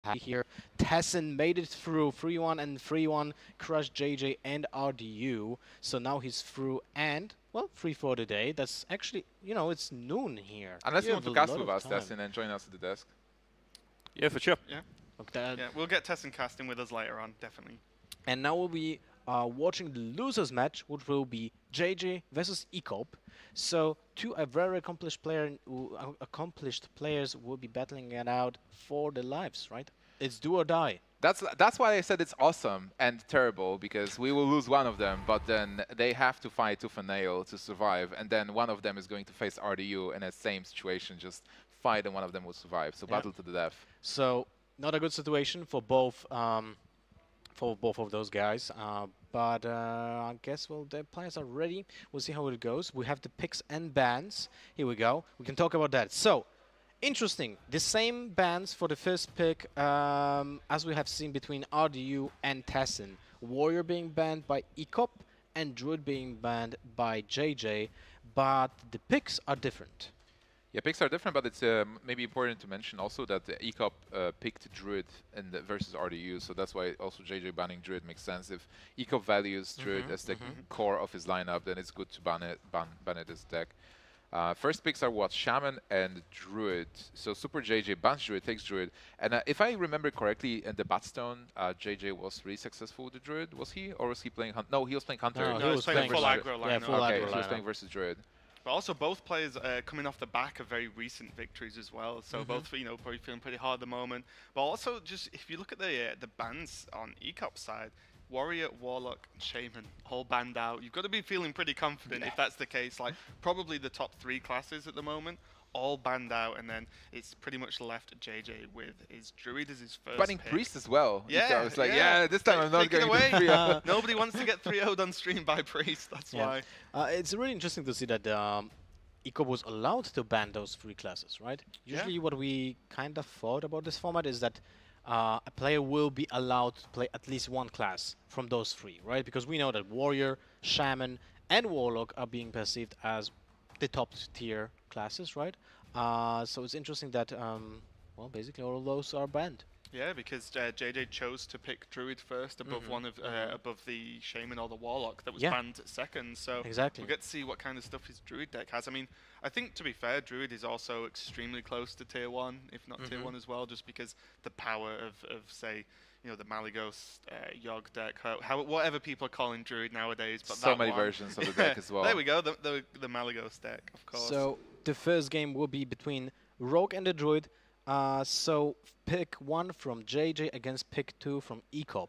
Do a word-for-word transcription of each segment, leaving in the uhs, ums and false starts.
here. Tessin made it through three one and three one, crushed J J and R D U. So now he's through and, well, free for the day. That's actually, you know, it's noon here. Unless you, you want to have a cast lot with of us, time. Tessin, and join us at the desk. Yeah, for sure. Yeah, Okay. yeah, we'll get Tessin casting with us later on, definitely. And now we'll be uh, watching the losers match, which will be J J versus Ecop. So two uh, very accomplished player, uh, accomplished players will be battling it out for their lives, right? It's do or die. That's that's why I said it's awesome and terrible, because we will lose one of them, but then they have to fight tooth and nail to survive, and then one of them is going to face R D U in the same situation, just fight, and one of them will survive. So Yeah. battle to the death. So not a good situation for both um, for both of those guys. Uh, but uh, I guess well the players are ready. We'll see how it goes. We have the picks and bans. Here we go. We can talk about that. So interesting. The same bans for the first pick um, as we have seen between R D U and Tessin. Warrior being banned by Ecop and Druid being banned by J J. But the picks are different. Yeah, picks are different, but it's uh, maybe important to mention also that the Ecop uh, picked Druid in the versus R D U, so that's why also J J banning Druid makes sense. If Ecop values Druid Mhm, as the mhm. core of his lineup, then it's good to ban it, ban, ban it as deck. Uh, first picks are what? Shaman and Druid. So Super J J bans Druid, takes Druid. And uh, if I remember correctly, in the Batstone, uh, J J was really successful with the Druid. Was he? Or was he playing Hunter? No, he was playing Hunter. No, No, he he's was playing playing full versus- aggro yeah, lineup. full Okay, aggro he was lineup. playing versus Druid. But also both players uh, coming off the back of very recent victories as well. So Mhm. both, you know, probably feeling pretty hard at the moment. But also just if you look at the uh, the bans on Ecop's side, Warrior, Warlock, and Shaman all banned out. You've got to be feeling pretty confident if that's the case. Like probably the top three classes at the moment all banned out, and then it's pretty much left J J with his Druid as his first Banning pick. Priest as well. Yeah, It's like, yeah. yeah, this time Take- I'm not take it going away. to three oh. Nobody wants to get three oh'd on stream by Priest. That's Yeah. why. Uh, it's really interesting to see that um, Ecop was allowed to ban those three classes, right? Yeah. Usually what we kind of thought about this format is that uh, a player will be allowed to play at least one class from those three, right? Because we know that Warrior, Shaman, and Warlock are being perceived as the top tier classes, right? Uh, so it's interesting that, um, well, basically all of those are banned. Yeah, because uh, J J chose to pick Druid first above Mhm, one of uh, mhm. above the Shaman or the Warlock that was Yeah. banned second. So Exactly. we'll get to see what kind of stuff his Druid deck has. I mean, I think to be fair, Druid is also extremely close to tier one, if not tier Mhm. one as well, just because the power of, of say, you know, the Malygos uh, Yogg deck, how, how whatever people are calling Druid nowadays. But So that many one- versions of the deck as well. There we go, the the, the Malygos deck, of course. So the first game will be between Rogue and the Druid. Uh, so pick one from J J against pick two from Ecop,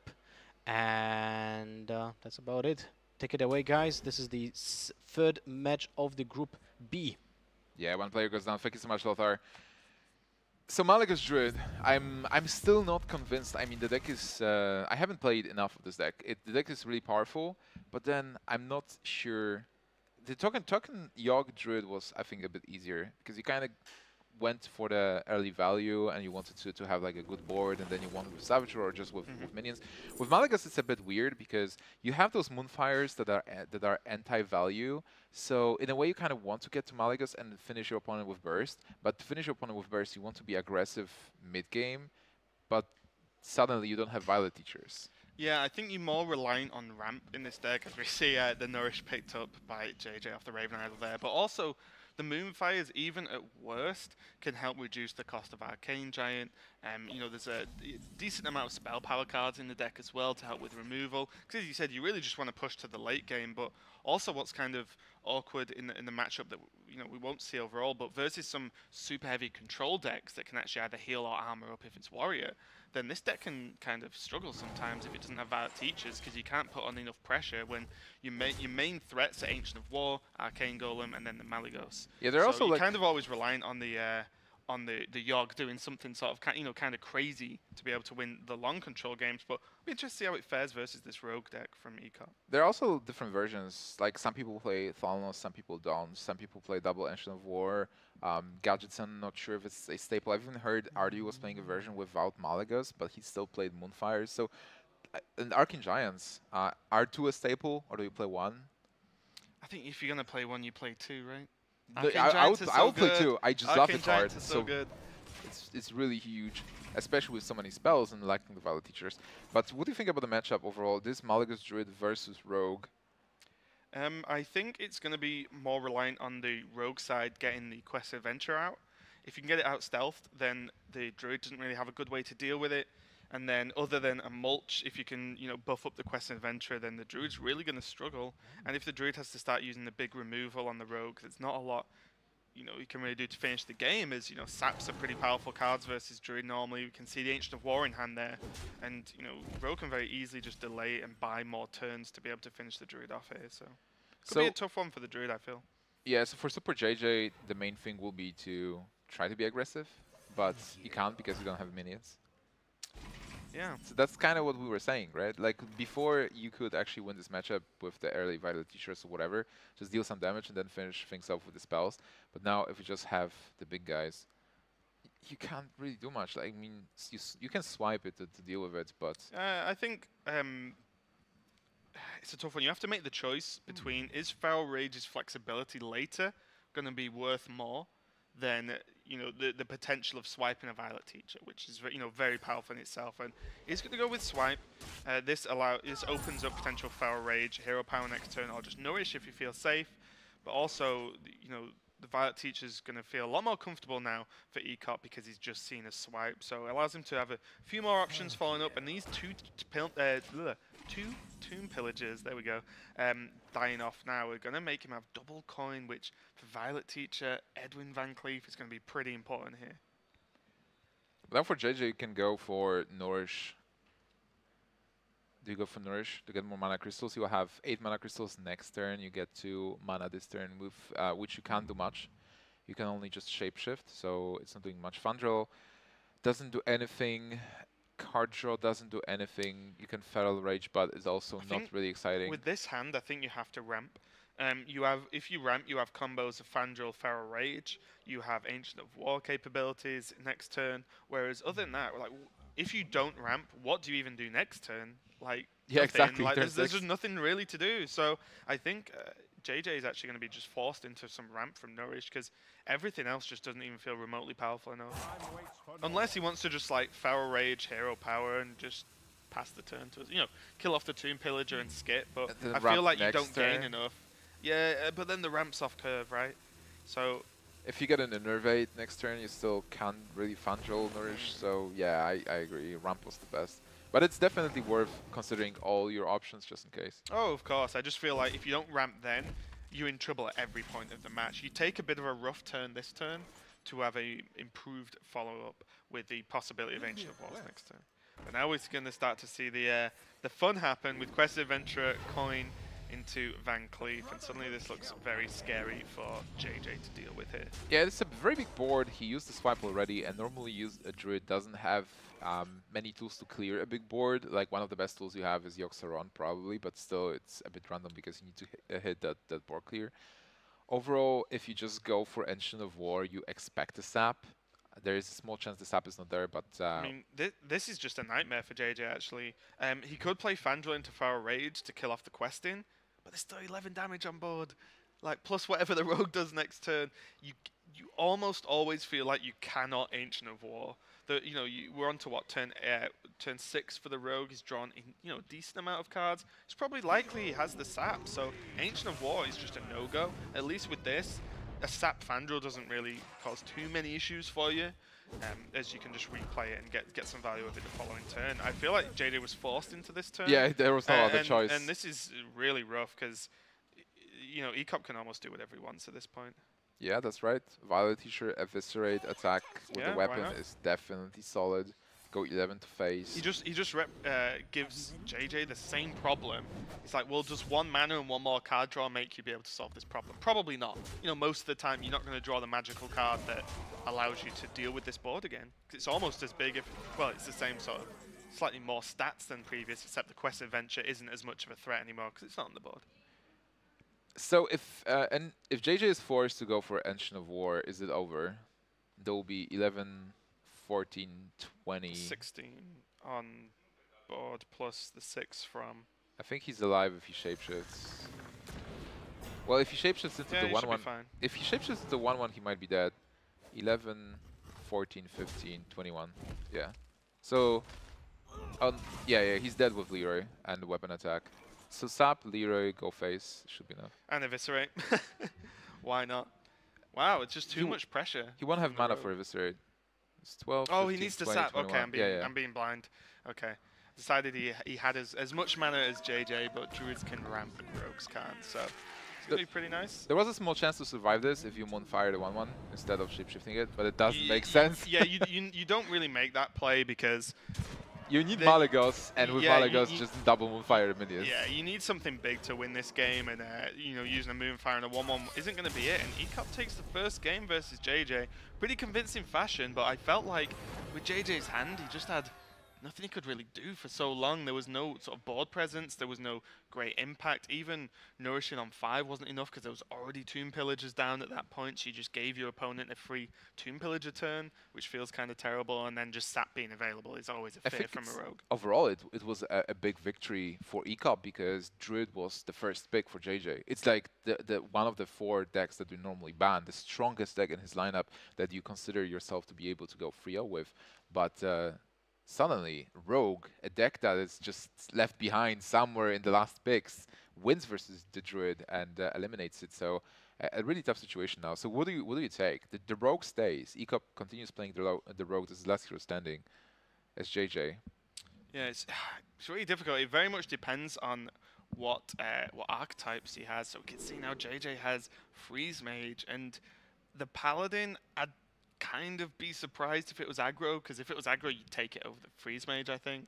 and uh, that's about it. Take it away, guys. This is the s third match of the Group B. Yeah, one player goes down. Thank you so much, Lothar. So Malygos Druid, I'm I'm still not convinced. I mean, the deck is uh, I haven't played enough of this deck. It, the deck is really powerful, but then I'm not sure. The token token Yogg Druid was, I think, a bit easier because you kind of went for the early value and you wanted to, to have like a good board, and then you wanted with Savager or just with, Mhm. with minions. With Malygos, it's a bit weird because you have those Moonfires that are a- that are anti-value. So in a way, you kind of want to get to Malygos and finish your opponent with Burst. But to finish your opponent with Burst, you want to be aggressive mid-game, but suddenly you don't have Violet Teachers. Yeah, I think you're more reliant on ramp in this deck, as we see uh, the Nourish picked up by J J off the Raven Idol there. But also, the Moonfires, even at worst, can help reduce the cost of Arcane Giant. Um, you know, there's a d- decent amount of spell power cards in the deck as well to help with removal. Because as you said, you really just want to push to the late game. But also, what's kind of awkward in the, in the matchup that you know we won't see overall, but versus some super heavy control decks that can actually either heal or armor up if it's Warrior, then this deck can kind of struggle sometimes if it doesn't have Violet Teachers, because you can't put on enough pressure when your main your main threats are Ancient of War, Arcane Golem, and then the Malygos. Yeah, they're so also you're like kind of always reliant on the uh, on the the Yogg doing something sort of ki- you know kind of crazy to be able to win the long control games. But I'll be interested to see how it fares versus this Rogue deck from Ecop. there are also different versions. Like some people play Thalnos, some people don't. Some people play double Ancient of War. Um, Gadgetzan, not sure if it's a staple. I've even heard R D U was playing a version without Malygos, but he still played Moonfires. So, uh, and Arcane Giants, uh, are two a staple, or do you play one? I think if you're gonna play one, you play two, right? The- Arcane I, I Giants would, is I so would play good. two. I just Arcane love the card. Giants is so good. It's it's really huge, especially with so many spells and lacking the Violet Teachers. But what do you think about the matchup overall? This Malygos Druid versus Rogue. Um, I think it's going to be more reliant on the rogue side getting the Quest Adventure out. If you can get it out stealthed, then the druid doesn't really have a good way to deal with it. And then, other than a mulch, if you can, you know, buff up the Quest Adventure, then the druid's really going to struggle. And if the druid has to start using the big removal on the rogue, there's not a lot, you know, you can really do to finish the game. As you know, saps are pretty powerful cards versus druid normally. We can see the Ancient of War in hand there, and you know, rogue can very easily just delay and buy more turns to be able to finish the druid off here. So, could So be a tough one for the druid, I feel. yeah, so for Super J J, the main thing will be to try to be aggressive, but you can't because you don't have minions. Yeah. So that's kind of what we were saying, right? Like before, you could actually win this matchup with the early Violet Teachers or whatever, just deal some damage and then finish things off with the spells. But now, if you just have the big guys, y you can't really do much. Like, I mean, s you, s you can swipe it to, to deal with it, but Uh, I think um, it's a tough one. You have to make the choice between is Feral Rage's flexibility later going to be worth more than uh, you know the the potential of swiping a Violet Teacher, which is ve- you know very powerful in itself. And he's going to go with swipe. Uh, this allow this opens up potential Feral Rage, hero power next turn, or just nourish if you feel safe. But also, th- you know. The Violet Teacher's going to feel a lot more comfortable now for E C O P because he's just seen a swipe. So it allows him to have a few more options following up. And these two t pil uh, bleh, two Tomb Pillagers, there we go, um, dying off now are going to make him have double coin, which for Violet Teacher, Edwin Van Cleef is going to be pretty important here. now for J J, you can go for Nourish. Do you go for Nourish to get more mana crystals? You will have eight mana crystals next turn. You get two mana this turn, with uh, which you can't do much. You can only just shapeshift, so it's not doing much. Fandral doesn't do anything. Card draw doesn't do anything. You can Feral Rage, but it's also I not think really exciting. With this hand, I think you have to ramp. Um, you have, if you ramp, you have combos of Fandral, Feral Rage. You have Ancient of War capabilities next turn. Whereas other than that, like, w- if you don't ramp, what do you even do next turn? Like, Yeah, nothing. exactly. Like, Turn there's, there's six. just nothing really to do. So I think uh, J J is actually going to be just forced into some ramp from Nourish because everything else just doesn't even feel remotely powerful enough. Unless he wants to just like Feral Rage, Hero Power, and just pass the turn to us. You know, kill off the Tomb Pillager and skip. But And then I feel ramp like you next don't gain turn. enough. Yeah, uh, but then the ramp's off curve, right? So If you get an Innervate next turn, you still can't really Fandral Nourish. So yeah, I, I agree. Ramp was the best. But it's definitely worth considering all your options just in case. Oh, of course. I just feel like if you don't ramp then, you're in trouble at every point of the match. You take a bit of a rough turn this turn to have a improved follow-up with the possibility of Ancient of Wars next turn. But now we're going to start to see the uh, the fun happen with Quest Adventurer coin into Van Cleef, and suddenly this looks very scary for J J to deal with here. Yeah, it's a very big board. He used the swipe already, and normally use a druid doesn't have um, many tools to clear a big board. Like one of the best tools you have is Yogg-Saron probably, but still it's a bit random because you need to hit, uh, hit that, that board clear. Overall, if you just go for Ancient of War, you expect a sap. There is a small chance the sap is not there, but uh, I mean, thi this is just a nightmare for J J, actually. Um, he could play Fandral into Feral Rage to kill off the quest in, but there's still eleven damage on board. Like, plus whatever the rogue does next turn, you you almost always feel like you cannot Ancient of War. The, you know, you, we're on to what, turn uh, turn six for the rogue. He's drawn in, you know, a decent amount of cards. It's probably likely he has the sap, so Ancient of War is just a no-go. At least with this, a sap Fandral doesn't really cause too many issues for you, um, as you can just replay it and get get some value of it the following turn. I feel like J J was forced into this turn. yeah, there was no Uh, other and, choice. and this is really rough because, you know, E C O P can almost do whatever he wants at this point. Yeah, that's right. Violet Teacher, Eviscerate, attack with Yeah, the why weapon not? is definitely solid. Go eleven to face. He just he just rep, uh, gives J J the same problem. It's like, well, does one mana and one more card draw make you be able to solve this problem? Probably not. You know, most of the time you're not going to draw the magical card that allows you to deal with this board again. 'Cause it's almost as big, if well, it's the same sort of, slightly more stats than previous, except the Quest Adventure isn't as much of a threat anymore because it's not on the board. So if uh, and if J J is forced to go for Ancient of War, is it over? There will be eleven, fourteen, twenty. sixteen on board plus the six from. I think he's alive if he shapeshifts. Well, if he shapeshifts into Yeah, the he one should one, be fine. if he shapeshifts into the one one, he might be dead. eleven, fourteen, fifteen, twenty-one. Yeah. So, um, yeah, yeah, he's dead with Leroy and weapon attack. So Sap, Leroy, go face should be enough. And Eviscerate. Why not? Wow, it's just too You- much pressure. He won't have from the mana rogue. for Eviscerate. It's twelve. Oh, he fifteen, needs to twenty, sap. Okay, twenty-one. I'm being, yeah, yeah. I'm being blind. Okay. Decided he he had as, as much mana as J J, but druids can ramp and rogues can't. So it's gonna The- be pretty nice. There was a small chance to survive this if you Moonfire the one one instead of shapeshifting it, but it doesn't Y- make y- sense. Yeah, you, you you don't really make that play because You need the- Malygos, and with yeah, you- Malygos, you- just double Moonfire the minions. yeah, you need something big to win this game, and uh, you know using a Moonfire and a one one isn't going to be it. And E C O P takes the first game versus J J, pretty convincing fashion. But I felt like with J J's hand, he just had nothing he could really do for so long. There was no sort of board presence. There was no great impact. Even nourishing on five wasn't enough because there was already Tomb Pillagers down at that point. She just gave your opponent a free Tomb Pillager turn, which feels kind of terrible. And then just Sap being available is always a I fear think from it's- a rogue. Overall, it, it was a, a big victory for E C O P because Druid was the first pick for J J. It's like the, the one of the four decks that we normally ban, the strongest deck in his lineup that you consider yourself to be able to go three oh with. But uh, suddenly, Rogue, a deck that is just left behind somewhere in the last picks, wins versus the Druid and uh, eliminates it. So a, a really tough situation now. So what do you what do you take? The, the Rogue stays. E C O P continues playing the, lo- the Rogue. This is last hero standing as J J. Yeah, it's, it's really difficult. It very much depends on what uh, what archetypes he has. So we can see now J J has Freeze Mage, and the Paladin, I'd kind of be surprised if it was aggro, because if it was aggro, you'd take it over the Freeze Mage, I think.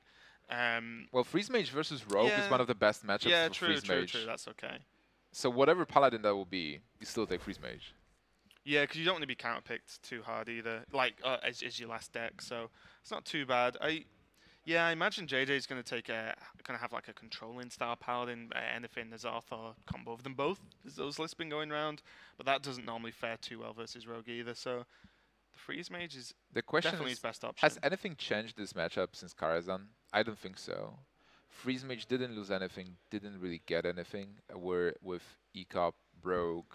Um, Well, Freeze Mage versus Rogue is Yeah. one of the best matchups yeah, for true, Freeze true, Mage. true. That's okay. So whatever Paladin that will be, you still take Freeze Mage. Yeah, because you don't want to be counterpicked too hard either, like uh, as, as your last deck. So it's not too bad. I, yeah, I imagine J J's going to take a, going to have like a controlling style paladin, uh, anything Azoth or combo of them both. There's those lists been going around, but that doesn't normally fare too well versus Rogue either. So the Freeze Mage is The question definitely is, his best option. has anything changed this matchup since Karazhan? I don't think so. Freeze Mage didn't lose anything, didn't really get anything. uh, Where with E C O P, Rogue.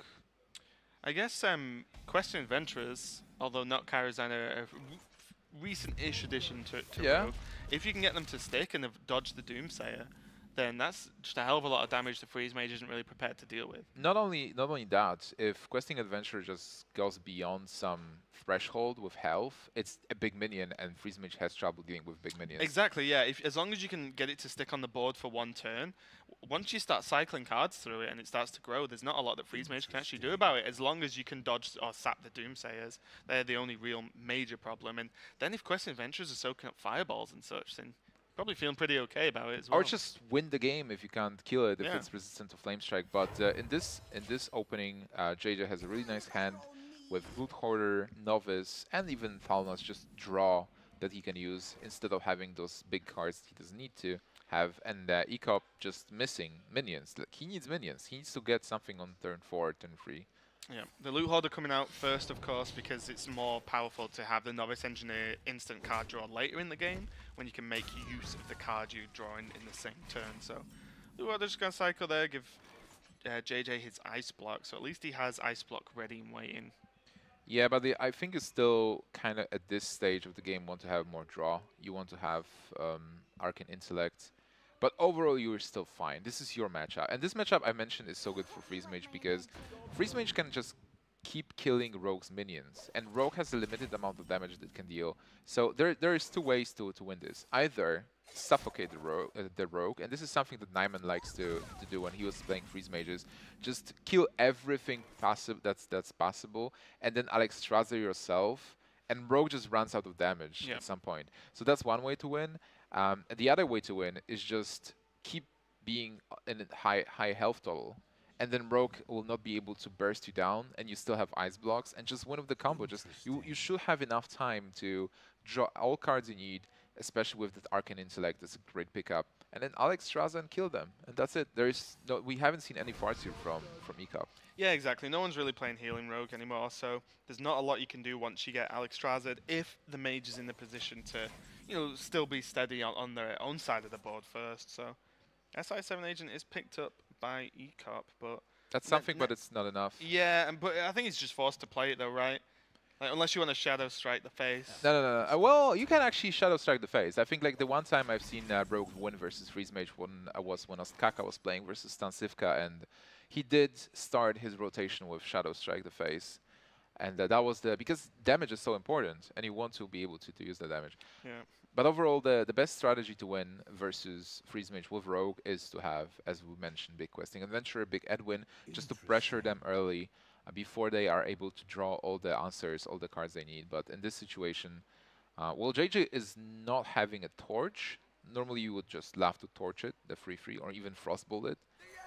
I guess um, Question Adventurers, although not Karazhan, are a recent-ish addition to, to Yeah. Rogue. If you can get them to stick and have dodged the Doomsayer, then that's just a hell of a lot of damage the Freeze Mage isn't really prepared to deal with. Not only not only that, if Questing Adventure just goes beyond some threshold with health, it's a big minion, and Freeze Mage has trouble dealing with big minions. Exactly, yeah. If, as long as you can get it to stick on the board for one turn, w- once you start cycling cards through it and it starts to grow, there's not a lot that Freeze Mage can actually do about it. As long as you can dodge or sap the Doomsayers, they're the only real major problem. And then if Quest Adventures are soaking up fireballs and such, then probably feeling pretty okay about it as well. Or just win the game if you can't kill it, if Yeah. it's resistant to Flame Strike. But uh, in this in this opening, uh, J J has a really nice hand with Loot Hoarder, Novice, and even Thalnos just draw that he can use instead of having those big cards he doesn't need to have. And uh, E C O P just missing minions. Like, he needs minions. He needs to get something on turn four, turn three. Yeah, the Loot Hoarder coming out first, of course, because it's more powerful to have the Novice Engineer instant card draw later in the game, when you can make use of the card you draw in, in the same turn. So, Loot Hoarder just going to cycle there, give uh, J J his Ice Block, so at least he has Ice Block ready and waiting. Yeah, but the, I think it's still kind of at this stage of the game want to have more draw. You want to have um, Arcane Intellect. But overall, you're still fine. This is your matchup. And this matchup I mentioned is so good for Freeze Mage because Freeze Mage can just keep killing Rogue's minions. And Rogue has a limited amount of damage that it can deal. So there, there is two ways to, to win this. Either suffocate the rogue, uh, the rogue, and this is something that Nyman likes to, to do when he was playing Freeze Mages. Just kill everything possible that's that's possible, and then Alexstrasza yourself, and Rogue just runs out of damage Yeah. at some point. So that's one way to win. Um, and the other way to win is just keep being in a high high health total, and then Rogue will not be able to burst you down, and you still have ice blocks, and just win with the combo. Just you you should have enough time to draw all cards you need, especially with the Arcane Intellect. That's a great pickup. And then Alexstrasza and kill them, and that's it. There is no, we haven't seen any farts here from from E C O P. Yeah, exactly. No one's really playing Healing Rogue anymore, so there's not a lot you can do once you get Alexstrasza if the mage is in the position to, you know, still be steady on, on their own side of the board first. So S I seven Agent is picked up by E C O P, but That's Ne- something, ne- but it's not enough. yeah, and but I think he's just forced to play it though, right? Like, unless you want to Shadow Strike the face. No, no, no, no. Uh, well, you can actually Shadow Strike the face. I think like the one time I've seen uh, Rogue win versus Freeze Mage one uh, was when Ostkaka was playing versus Stansivka, and he did start his rotation with Shadow Strike the face, and uh, that was the because damage is so important, and you want to be able to, to use the damage. Yeah. But overall, the the best strategy to win versus Freeze Mage with Rogue is to have, as we mentioned, big Questing Adventurer, big Edwin, just to pressure them early. Uh, before they are able to draw all the answers, all the cards they need. But in this situation, uh, well, J J is not having a torch. Normally you would just love to torch it, the free free, or even frostbolt it.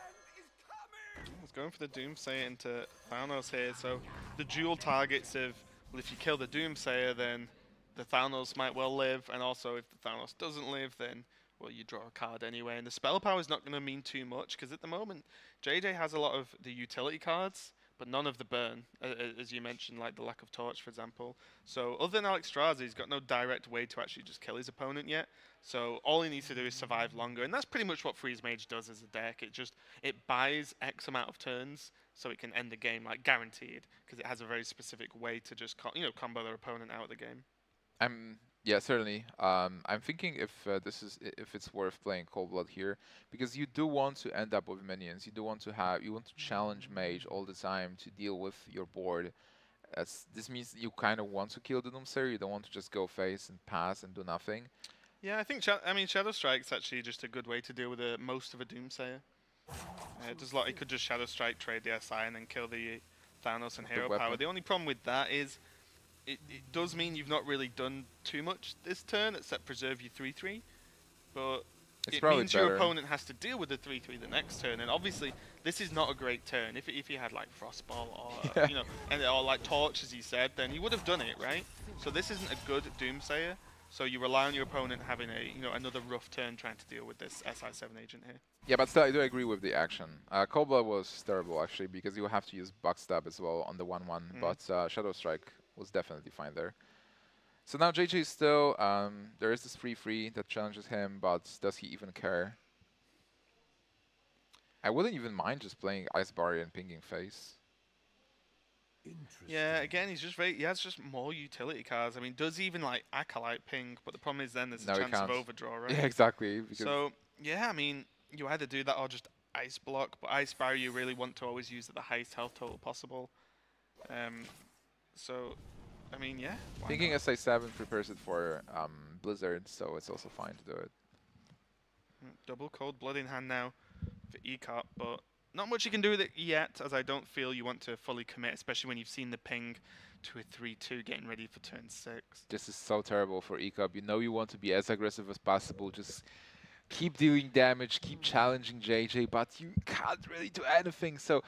He's going for the Doomsayer into Thanos here, so the dual targets of, well, if you kill the Doomsayer, then the Thanos might well live, and also if the Thanos doesn't live, then, well, you draw a card anyway. And the spell power is not going to mean too much, because at the moment, J J has a lot of the utility cards, but none of the burn, uh, as you mentioned, like the lack of torch, for example. So other than Alexstrasza, he's got no direct way to actually just kill his opponent yet. So all he needs to do is survive longer, and that's pretty much what Freeze Mage does as a deck. It just it buys X amount of turns so it can end the game, like guaranteed, because it has a very specific way to just co you know combo their opponent out of the game. I'm yeah, certainly. Um, I'm thinking if uh, this is I if it's worth playing Cold Blood here, because you do want to end up with minions. You do want to have you want to challenge Mage all the time to deal with your board. As this means you kind of want to kill the Doomsayer. You don't want to just go face and pass and do nothing. Yeah, I think Sha I mean Shadow Strike's actually just a good way to deal with the most of a Doomsayer. Uh, it does a lot. He could just Shadow Strike, trade the S I, and then kill the Thanos and Hero Power. The only problem with that is It, it does mean you've not really done too much this turn, except preserve your three three. But It's it probably means your better. opponent has to deal with the three three the next turn. And obviously, this is not a great turn. If, if he had like Frostball or, Yeah. you know, and, or like Torch, as he said, then he would have done it, right? So this isn't a good Doomsayer. So you rely on your opponent having a, you know, another rough turn trying to deal with this S I seven agent here. Yeah, but still, I do agree with the action. Uh, Cold Blood was terrible, actually, because you have to use Backstab as well on the one one, Mm. but uh, Shadow Strike was definitely fine there. So now J J is still, um, there is this free free that challenges him, but does he even care? I wouldn't even mind just playing Ice Barrier and pinging face. Yeah, again, he's just very, he has just more utility cards. I mean, does he even like Acolyte ping? But the problem is then there's No, a he chance of can't. overdraw, right? Yeah, exactly. Because So, yeah, I mean, you either do that or just Ice Block, but Ice Barrier you really want to always use at the highest health total possible. Um, so, I mean, yeah. why thinking not? S I seven prepares it for um, Blizzard, so it's also fine to do it. Mm, Double Cold Blood in hand now for E C O P, but not much you can do with it yet, as I don't feel you want to fully commit, especially when you've seen the ping to a three two getting ready for turn six. This is so terrible for E C O P. You know you want to be as aggressive as possible, just keep dealing damage, keep challenging J J, but you can't really do anything. So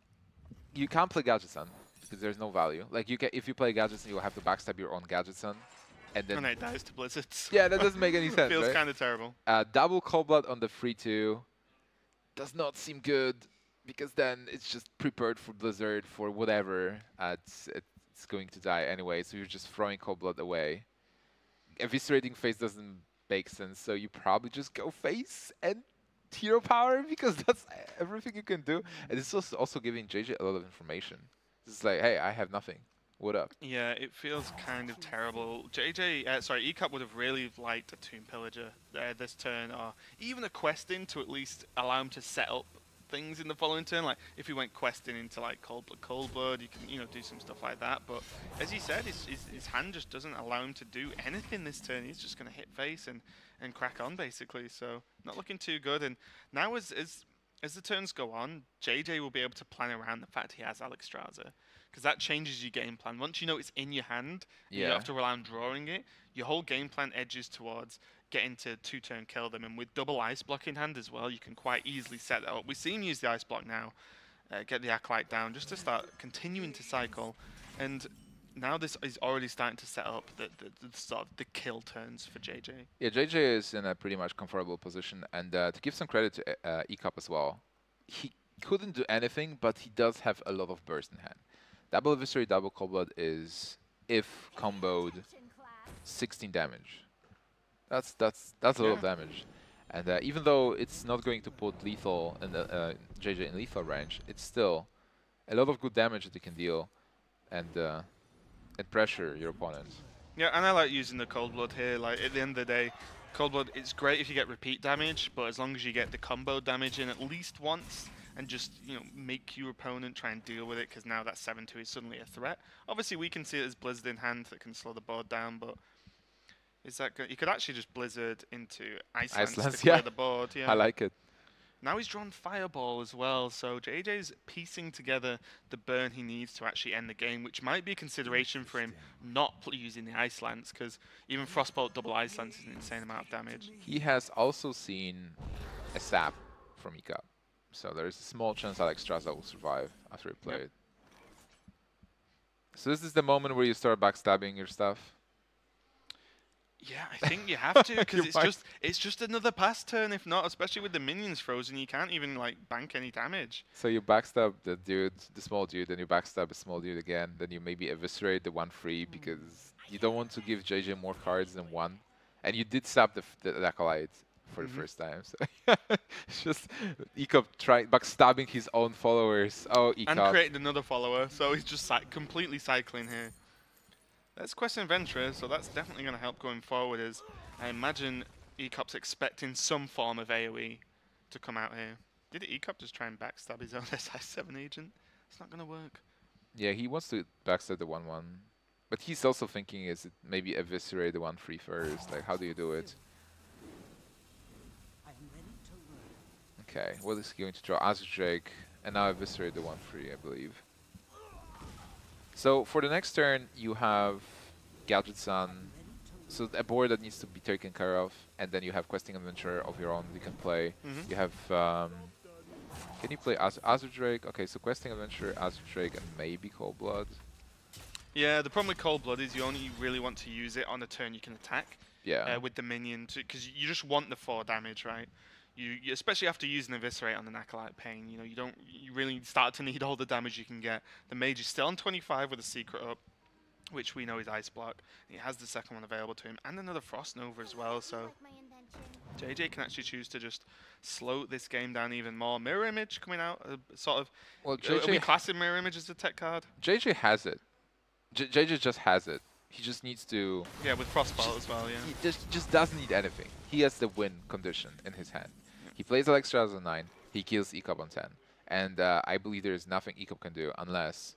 you can't play Gadgetzan because there's no value. Like you can, if you play Gadgetzan, you'll have to backstab your own Gadgetzan, and then And it dies to Blizzards. yeah, that doesn't make any sense. Feels right? kind of terrible. Uh, double Cold Blood on the three two does not seem good because then it's just prepared for Blizzard for whatever. Uh, it's, it's going to die anyway, so you're just throwing Cold Blood away. Eviscerating face doesn't make sense, so you probably just go face and hero power because that's everything you can do. And it's also also giving J J a lot of information. It's like, hey, I have nothing. What up? Yeah, it feels kind of terrible. J J, uh, sorry, E C O P would have really liked a Tomb Pillager uh, this turn, or even a questing to at least allow him to set up things in the following turn. Like if he went questing into like Cold Blood, Cold Blood, you can you know do some stuff like that. But as he said, his, his his hand just doesn't allow him to do anything this turn. He's just going to hit face and and crack on basically. So not looking too good. And now as as as the turns go on, J J will be able to plan around the fact he has Alexstrasza. Because that changes your game plan. Once you know it's in your hand, and you Yeah. don't have to rely on drawing it, your whole game plan edges towards getting to two-turn kill them. And with double Ice Block in hand as well, you can quite easily set that up. We've seen him use the Ice Block now, uh, get the Acolyte down, just to start continuing to cycle. And now this is already starting to set up the, the, the sort of the kill turns for J J. Yeah, J J is in a pretty much comfortable position, and uh, to give some credit to uh, E C O P as well, he couldn't do anything, but he does have a lot of burst in hand. Double Eviscerate, double Cold Blood is, if comboed, sixteen damage. That's that's that's a lot of Yeah. damage, and uh, even though it's not going to put lethal in the uh, J J in lethal range, it's still a lot of good damage that he can deal, and uh, and pressure your opponent. Yeah, and I like using the Cold Blood here. Like, at the end of the day, Cold Blood, it's great if you get repeat damage, but as long as you get the combo damage in at least once, and just, you know, make your opponent try and deal with it, because now that seven two is suddenly a threat. Obviously, we can see it as Blizzard in hand that can slow the board down, but is that good? You could actually just Blizzard into Ice Lance Ice Lance, to clear yeah. the board. Yeah. I like it. Now he's drawn Fireball as well, so J J's piecing together the burn he needs to actually end the game, which might be a consideration for him not pl- using the Ice Lance, because even Frostbolt double Ice Lance is an insane amount of damage. He has also seen a sap from E C A P, so there is a small chance Alexstrasza will survive after he played. Yep. So this is the moment where you start backstabbing your stuff. Yeah, I think you have to, because You it's might. just it's just another pass turn, if not, especially with the minions frozen, you can't even like bank any damage. So you backstab the dude, the small dude, then you backstab the small dude again, then you maybe eviscerate the one free because you don't want to give J J more cards than one. And you did stab the, f- the Acolyte for Mhm. the first time. So it's just E C A P trying backstabbing his own followers. Oh, E C A P. And created another follower, so he's just cy- completely cycling here. Let's question Ventura, so that's definitely going to help going forward, as I imagine E C A P's expecting some form of AoE to come out here. Did E C A P just try and backstab his own S I seven agent? It's not going to work. Yeah, he wants to backstab the one one. But he's also thinking, is it maybe eviscerate the one free first? Like, how do you do it? Okay, what is he going to draw? Azure Drake, and now eviscerate the one free, I believe. So for the next turn, you have Gadget Sun. So a board that needs to be taken care of, and then you have Questing Adventure of your own you can play. Mhm. You have, um, can you play Az Azure Drake? Okay, so Questing Adventure, Azure Drake, and maybe Cold Blood. Yeah, the problem with Cold Blood is you only really want to use it on a turn you can attack Yeah. uh, with the minion, because you just want the four damage, right? You, you especially after using Eviscerate on the Acolyte Pain, you know, you don't you really start to need all the damage you can get. The mage is still on twenty-five with a secret up, which we know is Ice Block. He has the second one available to him, and another Frost Nova as well. So J J can actually choose to just slow this game down even more. Mirror Image coming out, uh, sort of. Well, Are J we J, classing Mirror Image as a tech card? J J has it. J JJ just has it. He just needs to. Yeah, with Frostbolt as well. Yeah. He just just doesn't need anything. He has the win condition in his hand. He plays Alexstrasza on nine. He kills E C A P on ten, and uh, I believe there is nothing E C A P can do unless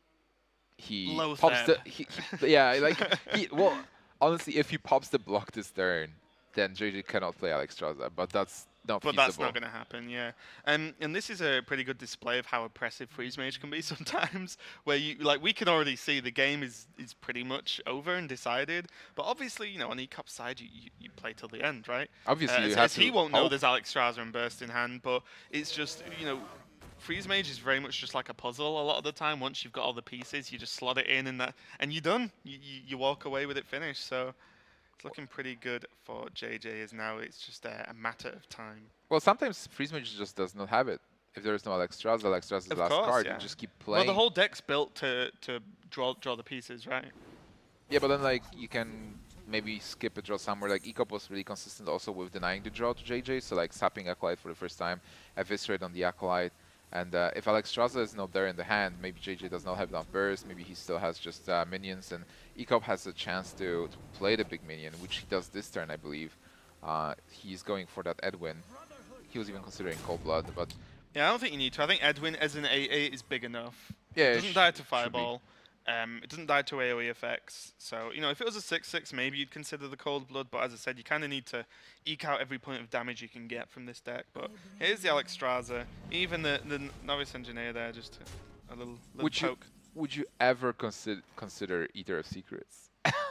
he Low pops threat. the. He, he, yeah, like he. Well, honestly, if he pops the block this turn, then J J cannot play Alexstrasza. But that's not But feasible. that's not going to happen, yeah. Um, and this is a pretty good display of how oppressive Freeze Mage can be sometimes, where you like we can already see the game is is pretty much over and decided. But obviously, you know, on E C A P's side, you, you, you play till the end, right? Obviously, Uh, you as, have as to he won't know hope. there's Alexstrasza and Burst in hand, but it's just, you know, Freeze Mage is very much just like a puzzle a lot of the time. Once you've got all the pieces, you just slot it in and that, and you're done. You, you, you walk away with it finished. So it's looking pretty good for J J, as now it's just a, a matter of time. Well, sometimes Freeze Mage just does not have it. If there is no Alexstrasza, Alexstrasza's the Of last course, card. yeah. You just keep playing. Well, the whole deck's built to to draw draw the pieces, right? Yeah, but then like you can maybe skip a draw somewhere. Like E C A P was really consistent also with denying the draw to J J. So like sapping Acolyte for the first time, Eviscerate on the Acolyte. And uh, if Alexstrasza is not there in the hand, maybe J J does not have enough burst. Maybe he still has just uh, minions, and E C A P has a chance to, to play the big minion, which he does this turn, I believe. Uh, he's going for that Edwin. He was even considering Cold Blood, but Yeah, I don't think you need to. I think Edwin as an eight eight is big enough. yeah, It it doesn't sh- die to should be. Fireball. Um, it doesn't die to AoE effects. So, you know, if it was a six six, maybe you'd consider the Cold Blood. But as I said, you kind of need to eke out every point of damage you can get from this deck. But here's the Alexstrasza. Even the, the Novice Engineer there, just a little, little Would you poke. would you ever consider consider Eater of Secrets?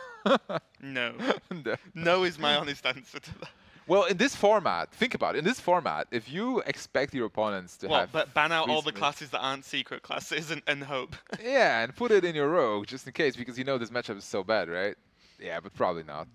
No. No. No is my honest answer to that. Well, in this format, think about it. In this format, if you expect your opponents to What, have but ban out all the Freeze Mage- classes that aren't secret classes and, and hope. yeah, and put it in your rogue just in case, because you know this matchup is so bad, right? Yeah, but probably not.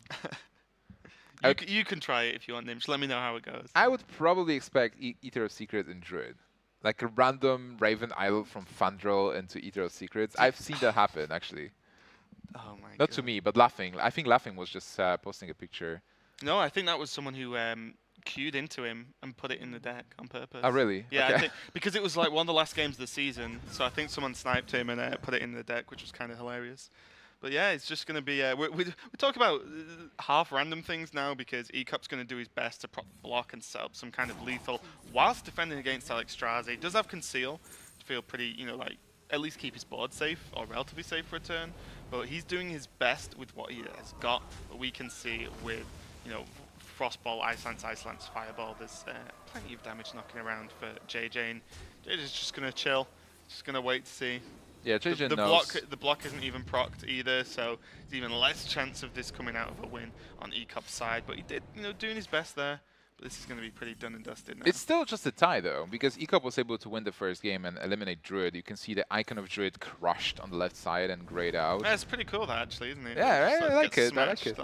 you, I'd- c you can try it if you want, Nimsh. Let me know how it goes. I would probably expect e Eater of Secrets and Druid. Like a random Raven Idol from Fandral into Eater of Secrets. I've seen that happen, actually. Oh my Not god. to me, but Laughing. I think Laughing was just uh, posting a picture. No, I think that was someone who um, queued into him and put it in the deck on purpose. Oh, really? Yeah, Okay. I think, because it was like one of the last games of the season, so I think someone sniped him and uh, put it in the deck, which was kind of hilarious. But yeah, it's just going to be. Uh, we we we talk about uh, half random things now because eCup's going to do his best to prop block and set up some kind of lethal whilst defending against Alexstrasza. He does have conceal to feel pretty, you know, like at least keep his board safe or relatively safe for a turn. But he's doing his best with what he has got. But we can see with, you know, Frostball, Ice Lance, Ice Lance, Fireball. There's uh, plenty of damage knocking around for J J, and J J's just going to chill, just going to wait to see. Yeah, J J the, the knows. block, the block isn't even procced either, so there's even less chance of this coming out of a win on eCup's side. But he did, you know, doing his best there. But this is going to be pretty done and dusted now. It's still just a tie, though, because eCup was able to win the first game and eliminate Druid. You can see the icon of Druid crushed on the left side and grayed out. Yeah, it's pretty cool, that, actually, isn't it? Yeah, right? So I like gets it, I like smashed, it. like-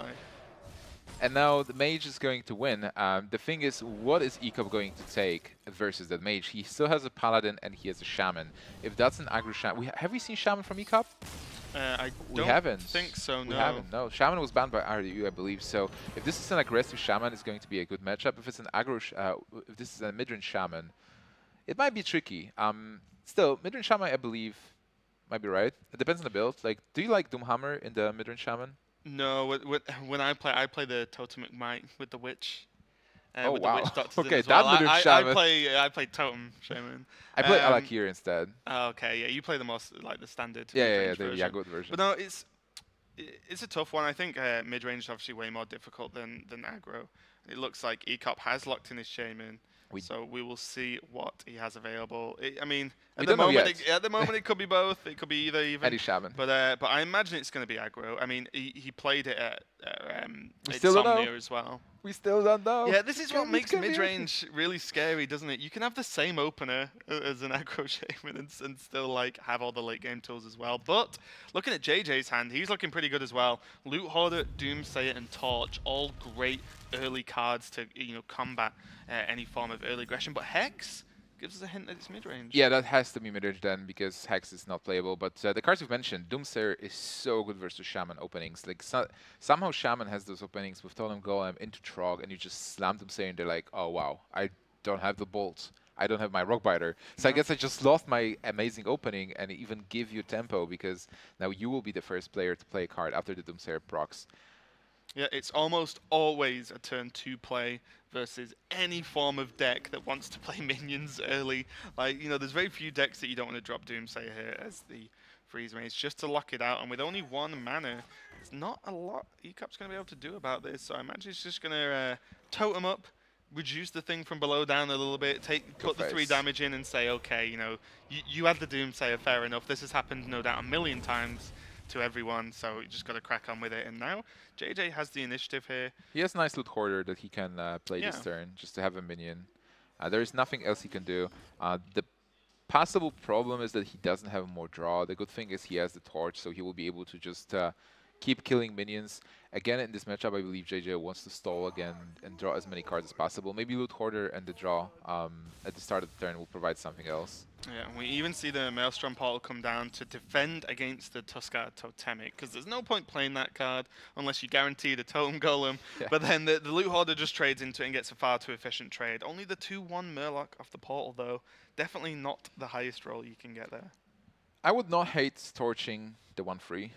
And now the mage is going to win. Um, the thing is, what is eCup going to take versus that mage? He still has a paladin and he has a shaman. If that's an aggro shaman, we ha have we seen shaman from eCup? Uh, I We don't haven't. think so, We no. haven't. No, shaman was banned by R D U, I believe. So if this is an aggressive shaman, it's going to be a good matchup. If it's an aggro, sh uh, if this is a mid-range shaman, it might be tricky. Um, still, mid-range shaman, I believe, might be right. It depends on the build. Like, do you like Doomhammer in the mid-range shaman? No, wh- wh- when I play, I play the Totemic Might with the Witch. Uh, Oh, with wow. The witch doctors Okay, as well. that mid-range I, I, I shaman. play, I play Totem Shaman. I play Um, Alakir instead. Oh, okay, yeah, you play the most like the standard. Yeah, yeah, yeah, mid-range the version. yeah, good version. But no, it's i- it's a tough one. I think uh, mid range is obviously way more difficult than than aggro. It looks like eCup has locked in his Shaman, We- so we will see what he has available. I I mean, We at the don't know moment, yet. it, at the moment, it could be both. It could be either even. Eddie Shaman. But uh, but I imagine it's going to be aggro. I mean, he, he played it at, at um, We still don't know. Insomnia as well. We still don't know. Yeah, this is Can what we- makes can we- mid-range really scary, doesn't it? You can have the same opener a- as an aggro shaman and, s- and still like have all the late game tools as well. But looking at J J's hand, he's looking pretty good as well. Loot Hoarder, Doomsayer, and Torch, all great early cards to you know combat uh, any form of early aggression. But Hex gives us a hint that it's mid-range. Yeah, that has to be mid-range then, because Hex is not playable. But uh, the cards we've mentioned, Doomsayer is so good versus Shaman openings. Like so somehow Shaman has those openings with Totem Golem into Trog, and you just slam Doomsayer, and they're like, oh wow, I don't have the bolt. I don't have my Rockbiter. So I Yeah. guess I just lost my amazing opening and even give you tempo, because now you will be the first player to play a card after the Doomsayer procs. Yeah, it's almost always a turn two play versus any form of deck that wants to play minions early. Like, you know, there's very few decks that you don't want to drop Doomsayer here as the freeze mage just to lock it out. And with only one mana, there's not a lot eCup's going to be able to do about this. So I imagine it's just going to uh, totem up, reduce the thing from below down a little bit, take put the three face. damage in and say, okay, you know, you, you had the Doomsayer, fair enough. This has happened, no doubt, a million times to everyone, so you just got to crack on with it. And now J J has the initiative here. He has a nice loot hoarder that he can uh, play this Yeah. turn, just to have a minion. Uh, there is nothing else he can do. Uh, the possible problem is that he doesn't have more draw. The good thing is he has the torch, so he will be able to just uh, keep killing minions. Again, in this matchup, I believe J J wants to stall again and draw as many cards as possible. Maybe loot hoarder and the draw um, at the start of the turn will provide something else. Yeah, and we even see the Maelstrom Portal come down to defend against the Tuskar Totemic, because there's no point playing that card unless you guarantee the Totem Golem. Yeah. But then the, the Loot Hoarder just trades into it and gets a far too efficient trade. Only the two one Murloc off the Portal, though. Definitely not the highest roll you can get there. I would not hate torching the one free.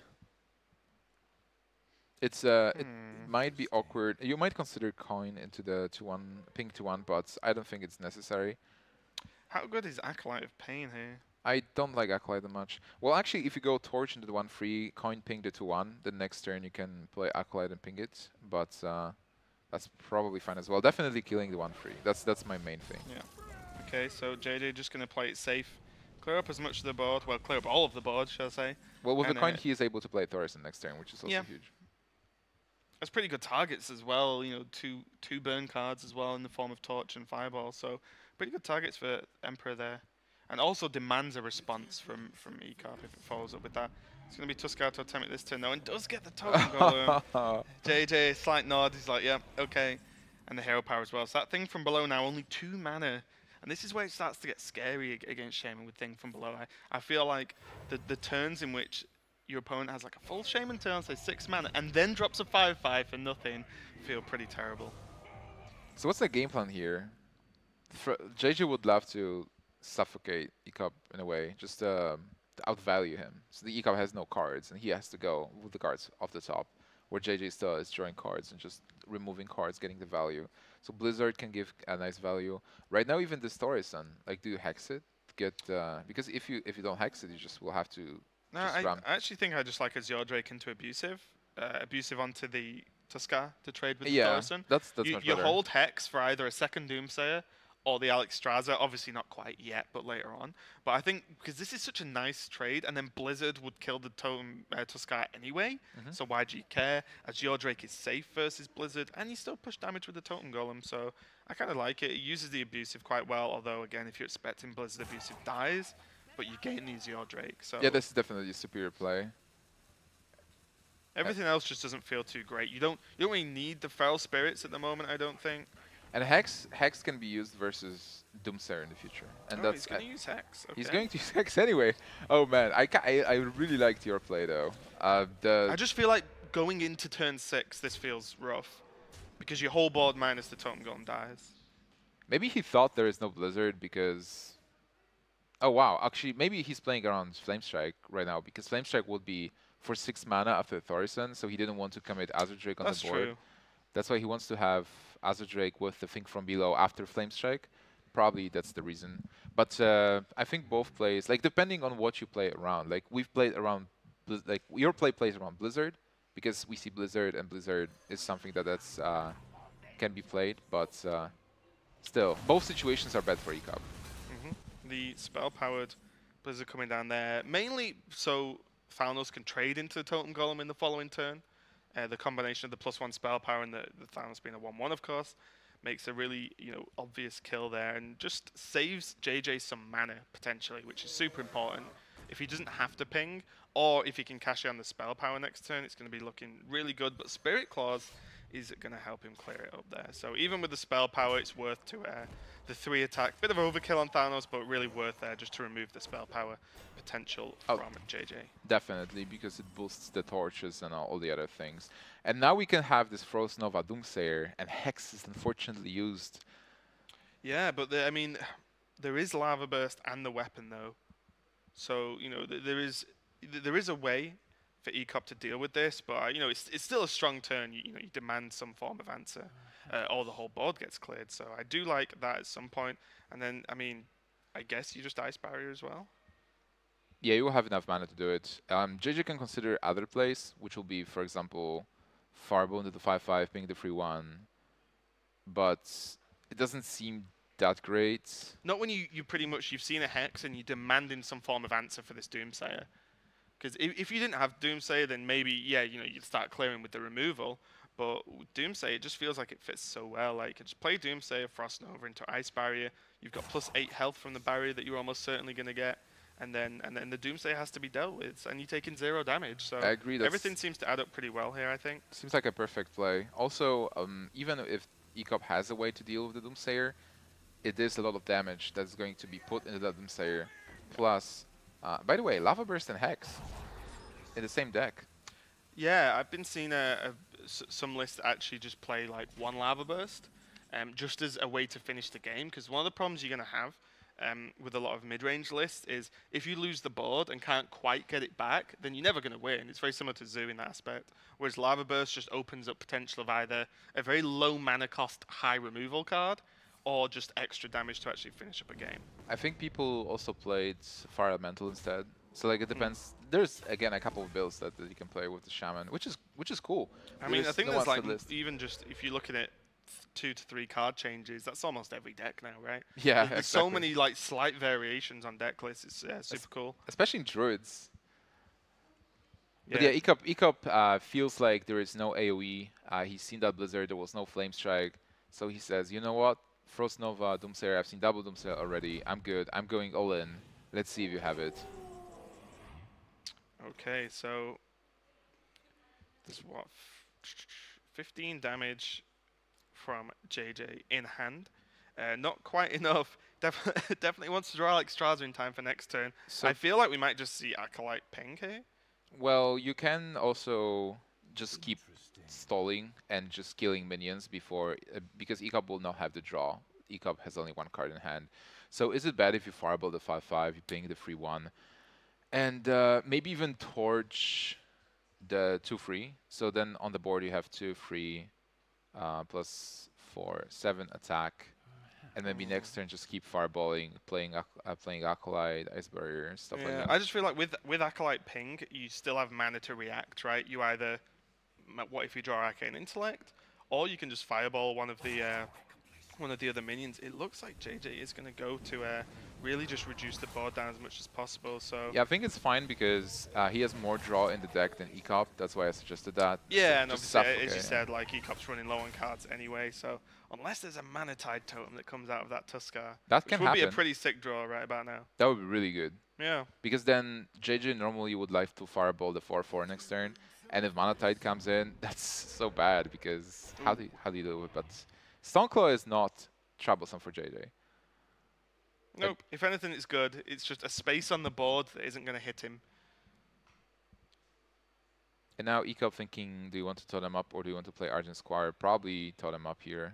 It's uh, it Hmm. might be awkward. You might consider coin into the two one ping two one, but I don't think it's necessary. How good is Acolyte of Pain here? I don't like Acolyte that much. Well, actually, if you go torch into the one free, coin ping the two one, the next turn you can play Acolyte and ping it. But uh, that's probably fine as well. Definitely killing the one free. That's that's my main thing. Okay, so J J just going to play it safe. Clear up as much of the board. Well, clear up all of the board, shall I say. Well, with And, the coin, uh, he is able to play Thorison next turn, which is also Yeah. huge. That's pretty good targets as well. You know, two two burn cards as well in the form of Torch and Fireball. So pretty good targets for Emperor there, and also demands a response from from eCup if it follows up with that. It's going to be Tuskar Totemic this turn though, and does get the Totem Golem. J J slight nod. He's like, yeah, okay, and the Hero Power as well. So that thing from below now only two mana. And this is where it starts to get scary ag- against Shaman with Thing from below. I, I feel like the the turns in which your opponent has like a full Shaman turn, say six mana, and then drops a five five for nothing, feel pretty terrible. So what's the game plan here? Fr J J would love to suffocate eCup in a way. Just um, outvalue him. So the E-Cup has no cards, and he has to go with the cards off the top, where J J still is drawing cards and just removing cards, getting the value. So Blizzard can give a nice value. Right now, even this Torison, like, do you hex it? Get uh, because if you if you don't hex it, you just will have to. No, just I, ram. I actually think I just like Azure Drake into Abusive. Uh, abusive onto the Tuskar to trade with Yeah, the Thorson. that's that's You, much you better. hold Hex for either a second Doomsayer or the Alex Straza. Obviously not quite yet, but later on. But I think because this is such a nice trade, and then Blizzard would kill the Totem uh, Tuskar anyway. Mhm. So why do you care? Azure Drake is safe versus Blizzard, and you still push damage with the Totem Golem. So I kind of like it. It uses the Abusive quite well. Although again, if you're expecting Blizzard, Abusive dies, but you gain the Azure Drake. So Yeah, this is definitely a superior play. everything else just doesn't feel too great. You don't you don't really need the Feral Spirits at the moment, I don't think. And Hex Hex can be used versus Doomsayer in the future, and Oh, that's he's going uh, to use Hex. Okay. he's going to use Hex anyway. Oh man, I, ca I I really liked your play though. Uh, the I just feel like going into turn six, this feels rough. Because your whole board minus the Totem Golem dies. maybe he thought there is no Blizzard because. Oh wow, actually maybe he's playing around Flamestrike right now because Flamestrike would be for six mana after Thorison, so he didn't want to commit Azure Drake on That's the board. true. That's why he wants to have Azure Drake with the Think from Below after Flamestrike. Probably that's the reason. But uh, I think both plays, like depending on what you play around, like we've played around, Blizz like your play plays around Blizzard because we see Blizzard and Blizzard is something that that's uh, can be played. But uh, still, both situations are bad for E-Cup. hmm The spell-powered Blizzard coming down there, mainly so Thanos can trade into the Totem Golem in the following turn. Uh, the combination of the plus one spell power and the, the Thanos being a one one, of course, makes a really you know obvious kill there and just saves J J some mana potentially, which is super important. If he doesn't have to ping, or if he can cash in on the spell power next turn, it's going to be looking really good. But Spirit Claws is going to help him clear it up there. So even with the spell power, it's worth to uh, the three attack. Bit of overkill on Thanos, but really worth there just to remove the spell power potential Oh. from J J. Definitely, because it boosts the torches and all the other things. And now we can have this Frost Nova Doomsayer, and Hex is unfortunately used. Yeah, but the, I mean, there is Lava Burst and the weapon though. So you know th there is th there is a way for E-Cup to deal with this, but uh, you know it's it's still a strong turn. You, you know you demand some form of answer, uh, or the whole board gets cleared. So I do like that at some point. And then I mean, I guess you just Ice Barrier as well. Yeah, you will have enough mana to do it. Um, J J can consider other plays, which will be, for example, Fireball into the five five, ping the free one. But it doesn't seem that great. Not when you, you pretty much you've seen a Hex and you're demanding some form of answer for this Doomsayer. Because if, if you didn't have Doomsayer, then maybe yeah you know you'd start clearing with the removal. But with Doomsayer, it just feels like it fits so well. Like just play Doomsayer, Frost Nova into Ice Barrier. You've got plus eight health from the barrier that you're almost certainly going to get. And then and then the Doomsayer has to be dealt with, and you're taking zero damage. So I agree. That's everything seems to add up pretty well here, I think. seems like a perfect play. Also, um, even if E-Cup has a way to deal with the Doomsayer, it is a lot of damage that's going to be put into the Doomsayer. Plus, uh, by the way, Lava Burst and Hex in the same deck. Yeah, I've been seeing a, a s- some lists actually just play like one Lava Burst, um, just as a way to finish the game. Because one of the problems you're going to have um, with a lot of mid-range lists is if you lose the board and can't quite get it back, then you're never going to win. It's very similar to Zoo in that aspect. Whereas Lava Burst just opens up potential of either a very low mana cost, high removal card, or just extra damage to actually finish up a game. I think people also played Fire Elemental instead. So like it depends. There's again a couple of builds that, that you can play with the Shaman, which is which is cool. I mean, I There's think no there's one like to list. even just if you look at it, two to three card changes. That's almost every deck now, right? Yeah, There's, there's so exactly. many like slight variations on deck lists. It's uh, super cool. Especially in Druids. Yeah. But yeah, E-Cup, E-Cup uh, feels like there is no AoE. Uh, he's seen that Blizzard, there was no Flame Strike. So he says, you know what? Frost Nova, Doomsayer, I've seen double Doomsayer already. I'm good. I'm going all in. Let's see if you have it. Okay, so there's what f- fifteen damage from J J in hand. Uh, not quite enough. Def definitely wants to draw like Straza in time for next turn. So I feel like we might just see Acolyte ping here. well, you can also just keep stalling and just killing minions before, uh, because E-Cup will not have the draw. E-Cup has only one card in hand. So is it bad if you fireball the five five, you ping the free one? And uh, maybe even torch the two free. So then on the board you have two free uh, plus four, seven attack. And maybe next turn just keep fireballing, playing ac uh, playing Acolyte, Ice Barrier, stuff Yeah, like that. I just feel like with with Acolyte Ping, you still have mana to react, right? You either, m- what if you draw Arcane Intellect, or you can just fireball one of the uh, one of the other minions. It looks like J J is going to go to uh, really just reduce the board down as much as possible. So Yeah, I think it's fine because uh, he has more draw in the deck than E C O P. That's why I suggested that. yeah, So and just obviously, uh, as suffocate, you yeah. said, like E-Cop's running low on cards anyway. So unless there's a Mana Tide totem that comes out of that Tuskar, That which can would be a happen. pretty sick draw right about now. That would be really good. Yeah. Because then J J normally would like to fireball the four four next turn. And if Mana Tide comes in, that's so bad because how do you, how do you do it? But Stoneclaw is not troublesome for J J. Nope. If anything, it's good. It's just a space on the board that isn't going to hit him. And now E C O P thinking, do you want to totem up or do you want to play Argent Squire? Probably totem up here.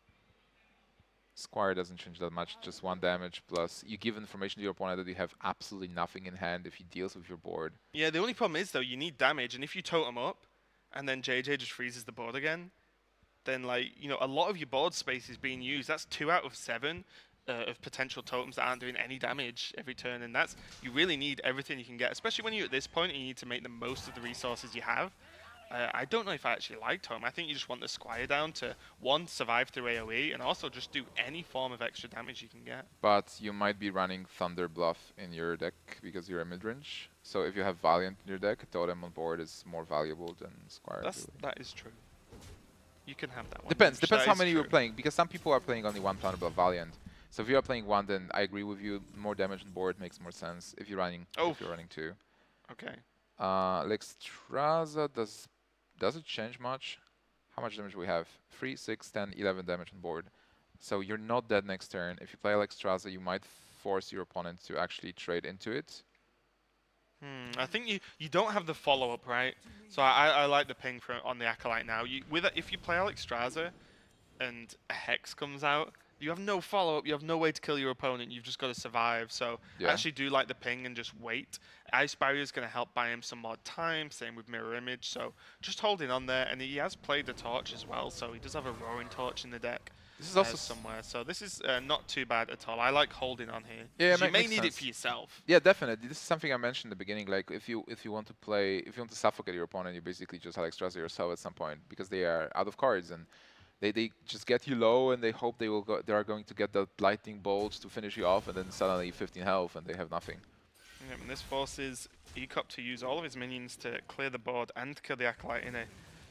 Squire doesn't change that much, just one damage plus you give information to your opponent that you have absolutely nothing in hand if he deals with your board. Yeah, the only problem is, though, you need damage, and if you totem up, and then J J just freezes the board again, then, like, you know, a lot of your board space is being used. That's two out of seven uh, of potential totems that aren't doing any damage every turn, and that's, you really need everything you can get, especially when you're at this point and you need to make the most of the resources you have. Uh, I don't know if I actually like Totem. I think you just want the Squire down to, one, survive through AoE, and also just do any form of extra damage you can get. But you might be running Thunder Bluff in your deck because you're a mid-range. So if you have Valiant in your deck, Totem on board is more valuable than Squire. That's, really. that is true. You can have that one. Depends. Mitch, Depends that how is many you're true. playing. Because some people are playing only one Thunder Bluff Valiant. So if you are playing one, then I agree with you. More damage on board makes more sense. If you're running, Oh. if you're running two. Okay. Uh, Lextraza does does it change much? How much damage we have? three, six, ten, eleven damage on board. So you're not dead next turn. If you play Lextraza, you might force your opponent to actually trade into it. Hmm, I think you, you don't have the follow-up, right? So I, I like the ping for, on the Acolyte now. You, with a, if you play Alexstrasza and a Hex comes out, you have no follow-up, you have no way to kill your opponent, you've just got to survive. So Yeah. I actually do like the ping and just wait. Ice Barrier is going to help buy him some more time, same with Mirror Image. So just holding on there, and he has played the Torch as well, so he does have a Roaring Torch in the deck. This is also uh, s- somewhere, so this is uh, not too bad at all. I like holding on here. Yeah, 'Cause ma- you may makes need it sense. for yourself. Yeah, definitely. This is something I mentioned in the beginning. Like, if you if you want to play, if you want to suffocate your opponent, you basically just Alexstrasza yourself at some point because they are out of cards and they they just get you low and they hope they will go. They are going to get the lightning bolts to finish you off, and then suddenly fifteen health and they have nothing. Yep, and this forces E C O P to use all of his minions to clear the board and kill the Acolyte in a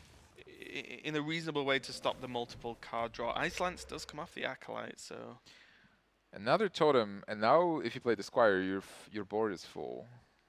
i- in a reasonable way to stop the multiple card draw. Ice Lance does come off the Acolyte, so Another totem, and now if you play the Squire, your f your board is full,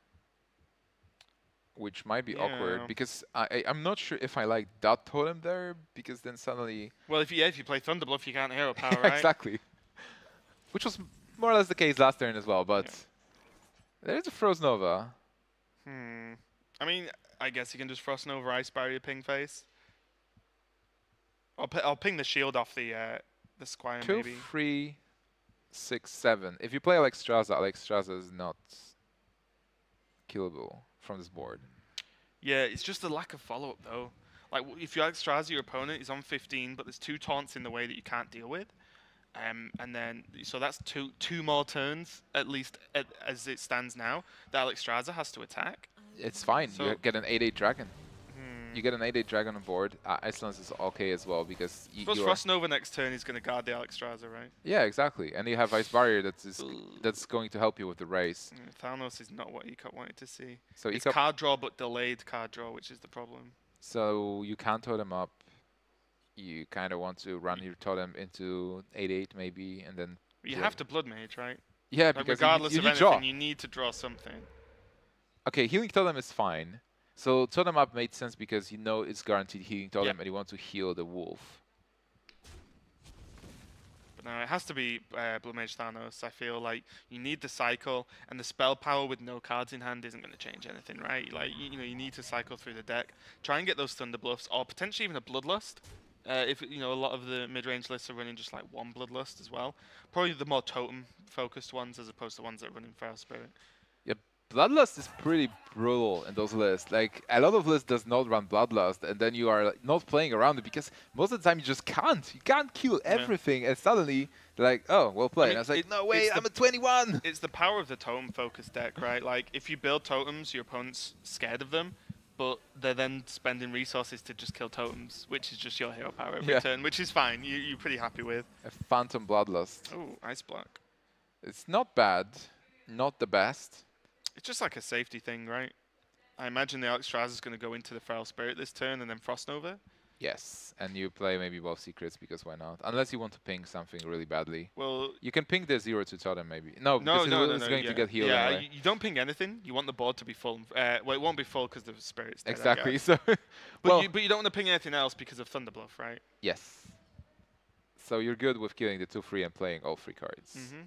which might be Yeah. awkward because I, I I'm not sure if I like that totem there because then suddenly well, if you yeah, if you play Thunderbluff, you can't hero power, right? exactly, which was more or less the case last turn as well. But there is a Froze Nova. Hmm. I mean, I guess you can just Frost Nova Ice Barrier ping face. I'll pi- I'll ping the shield off the uh, the Squire Two, maybe. three, six, seven. If you play Alexstrasza, Alexstrasza is not killable from this board. Yeah, it's just the lack of follow-up, though. Like, w- if you Alexstrasza, your opponent is on fifteen, but there's two taunts in the way that you can't deal with. Um, and then, so that's two two more turns, at least at, as it stands now, that Alexstrasza has to attack. It's fine. So- you get an eight eight dragon. Hmm. You get an eight eight dragon on board. Uh, Iceland is okay as well because y Suppose you're- Frost Nova next turn is going to guard the Alexstrasza, right? Yeah, exactly. And you have Ice Barrier that is Ugh. that's going to help you with the race. Mm, Thanos is not what E C O P wanted to see. So It's E C O P, card draw, but delayed card draw, which is the problem. so you can't totem up. You kind of want to run your totem into eight eight maybe, and then But you Yeah. have to Blood Mage, right? yeah, Like, because you- regardless you, of need anything, draw. you need to draw something. Okay, healing totem is fine. So totem up made sense because you know it's guaranteed healing totem, Yep. and you want to heal the wolf. But no, it has to be uh, Blood Mage Thanos. I feel like you need the cycle, and the spell power with no cards in hand isn't going to change anything, right? Like you, you know, you need to cycle through the deck, try and get those Thunder Bluffs, or potentially even a Bloodlust. Uh, if you know, a lot of the mid-range lists are running just like one Bloodlust as well. Probably the more totem-focused ones, as opposed to ones that are running Feral Spirit. Bloodlust is pretty brutal in those lists. Like, a lot of lists does not run Bloodlust, and then you are like, not playing around it because most of the time you just can't. You can't kill everything, and suddenly they're like, oh, well played. I mean, and I was like, it- no way, it's I'm the- a twenty-one. It's the power of the totem-focused deck, right? Like, if you build totems, your opponent's scared of them, but they're then spending resources to just kill totems, which is just your hero power every Yeah. turn, which is fine. You, you're pretty happy with. A Phantom Bloodlust. Oh, Ice Block. It's not bad, not the best. It's just like a safety thing, right? I imagine the Alexstrasza is going to go into the Feral Spirit this turn and then Frost Nova. Yes, and you play maybe both secrets because why not? Unless you want to ping something really badly. Well, You can ping the zero to totem maybe. No, no, because no, it no, was no. going yeah. to get healed Yeah, anyway. you, you don't ping anything. You want the board to be full. Uh, well, it won't be full because the Spirit's dead, I Exactly. guess. So, But, well, you, but you don't want to ping anything else because of Thunder Bluff, right? yes. So you're good with killing the two free and playing all three cards. Mm-hmm.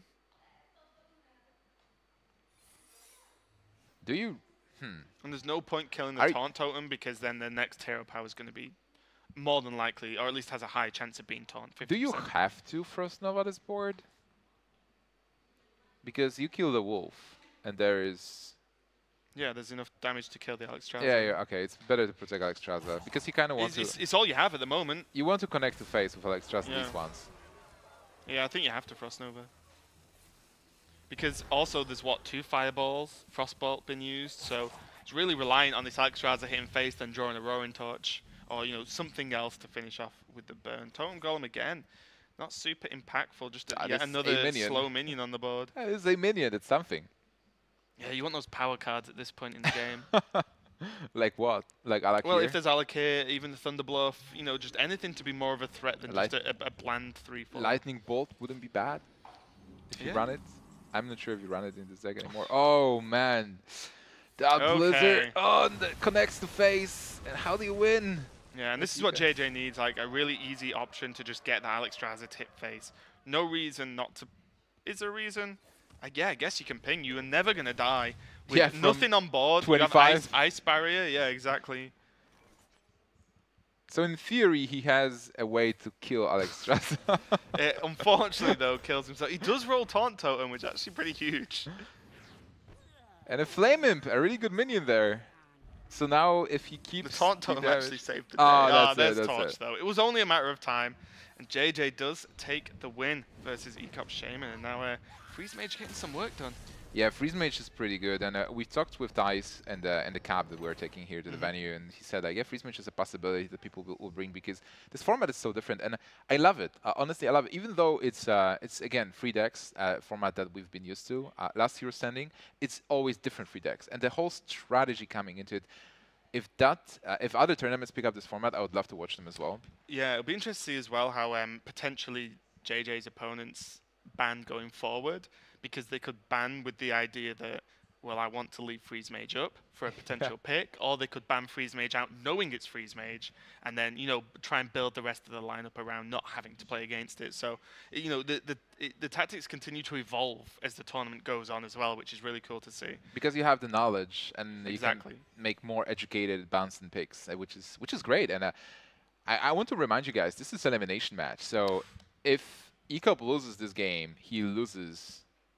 Do you? Hmm. And there's no point killing Are the y- Taunt Totem because then the next hero power is going to be more than likely, or at least has a high chance of being Taunt. Do you fifty percent. have to Frost Nova this board? Because you kill the wolf, and there is. Yeah, there's enough damage to kill the Alexstrasza. Yeah, yeah. Okay, it's better to protect Alexstrasza because you kind of want It's, to. it's, it's all you have at the moment. You want to connect to face with Alexstrasza Yeah. these ones. Yeah, I think you have to Frost Nova. Because also there's what, two fireballs, Frostbolt been used, so it's really reliant on this Alexstrasza hitting face, then drawing a Roaring Torch, or you know something else to finish off with the burn. Totem Golem again, not super impactful, just a, Ah, yet this another a minion. slow minion on the board. Yeah, it's a minion. It's something. Yeah, you want those power cards at this point in the game. Like what? Like Alakir? Well, if there's Alakir, even the Thunder Bluff, you know, just anything to be more of a threat than Light- just a, a, a bland three four. Lightning Bolt wouldn't be bad if you Yeah. run it. I'm not sure if you run it in this deck anymore. Oh man, that Okay. Blizzard oh, and that connects to face. And how do you win? Yeah, and this Let's is see what that. J J needs, like a really easy option to just get the Alexstrasza tip face. No reason not to. Is there a reason? Uh, yeah, I guess you can ping. You are never gonna die with Yeah, from nothing on board. We have twenty-five. ice, ice barrier. Yeah, exactly. So in theory, he has a way to kill Alexstrasza. It, unfortunately, though, kills himself. He does roll Taunt Totem, which is actually pretty huge. And a Flame Imp, a really good minion there. So now if he The keeps Taunt the Totem damage- actually saved the day. Ah, Ah, that's it, there's that's Torch, it. though. It was only a matter of time. And J J does take the win versus Ecop Shaman. And now uh, Freeze Mage getting some work done. Yeah, Freeze Mage is pretty good, and uh, we talked with Dice and uh, and the cab that we're taking here to the Mhm. venue, and he said like, yeah, Freeze Mage is a possibility that people will, will bring because this format is so different, and I love it. Uh, honestly, I love it. Even though it's uh, it's again free decks uh, format that we've been used to. Uh, last Hero Standing, it's always different free decks, and the whole strategy coming into it. If that, uh, if other tournaments pick up this format, I would love to watch them as well. Yeah, it'll be interesting to see as well how um, potentially J J's opponents ban going forward, because they could ban with the idea that, well, I want to leave Freeze Mage up for a potential pick, or they could ban Freeze Mage out knowing it's Freeze Mage, and then, you know, try and build the rest of the lineup around not having to play against it. So, you know, the the, it, the tactics continue to evolve as the tournament goes on as well, which is really cool to see. Because you have the knowledge and Exactly. you can make more educated bounced and picks, uh, which is which is great. And uh, I, I want to remind you guys, this is an elimination match. So if Ecop loses this game, he loses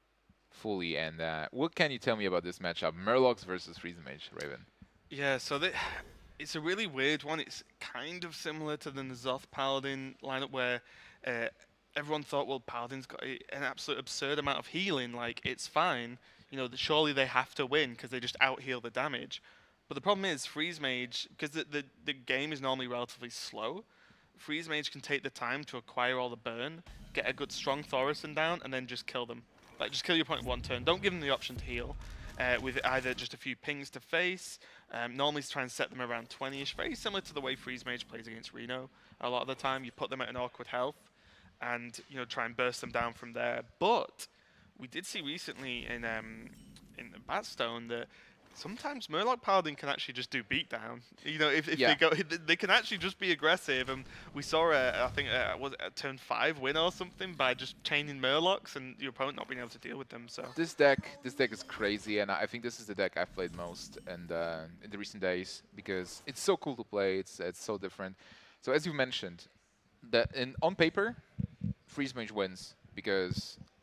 fully. And uh, what can you tell me about this matchup? Murlocs versus Freeze Mage, Raven. Yeah, so the, it's a really weird one. It's kind of similar to the N'Zoth Paladin lineup where uh, everyone thought, well, Paladin's got a, an absolute absurd amount of healing. Like, it's fine. You know, the, surely they have to win because they just out-heal the damage. But the problem is, Freeze Mage, because the, the, the game is normally relatively slow, Freeze Mage can take the time to acquire all the burn, get a good strong Thaurissan down, and then just kill them. Like, just kill your opponent one turn. Don't give them the option to heal. Uh, with either just a few pings to face. Um, normally try and set them around twenty-ish. Very similar to the way Freeze Mage plays against Reno. A lot of the time you put them at an awkward health and, you know, try and burst them down from there. But we did see recently in um, in the Batstone that sometimes Murloc Paladin can actually just do beatdown. You know, if, if Yeah. they go, they can actually just be aggressive. And we saw, a, I think, uh was it a turn five win or something by just chaining Murlocs and your opponent not being able to deal with them. So This deck, this deck is crazy, and I think this is the deck I've played most and uh, in the recent days because it's so cool to play. It's it's so different. So as you mentioned, that in on paper, Freeze Mage wins because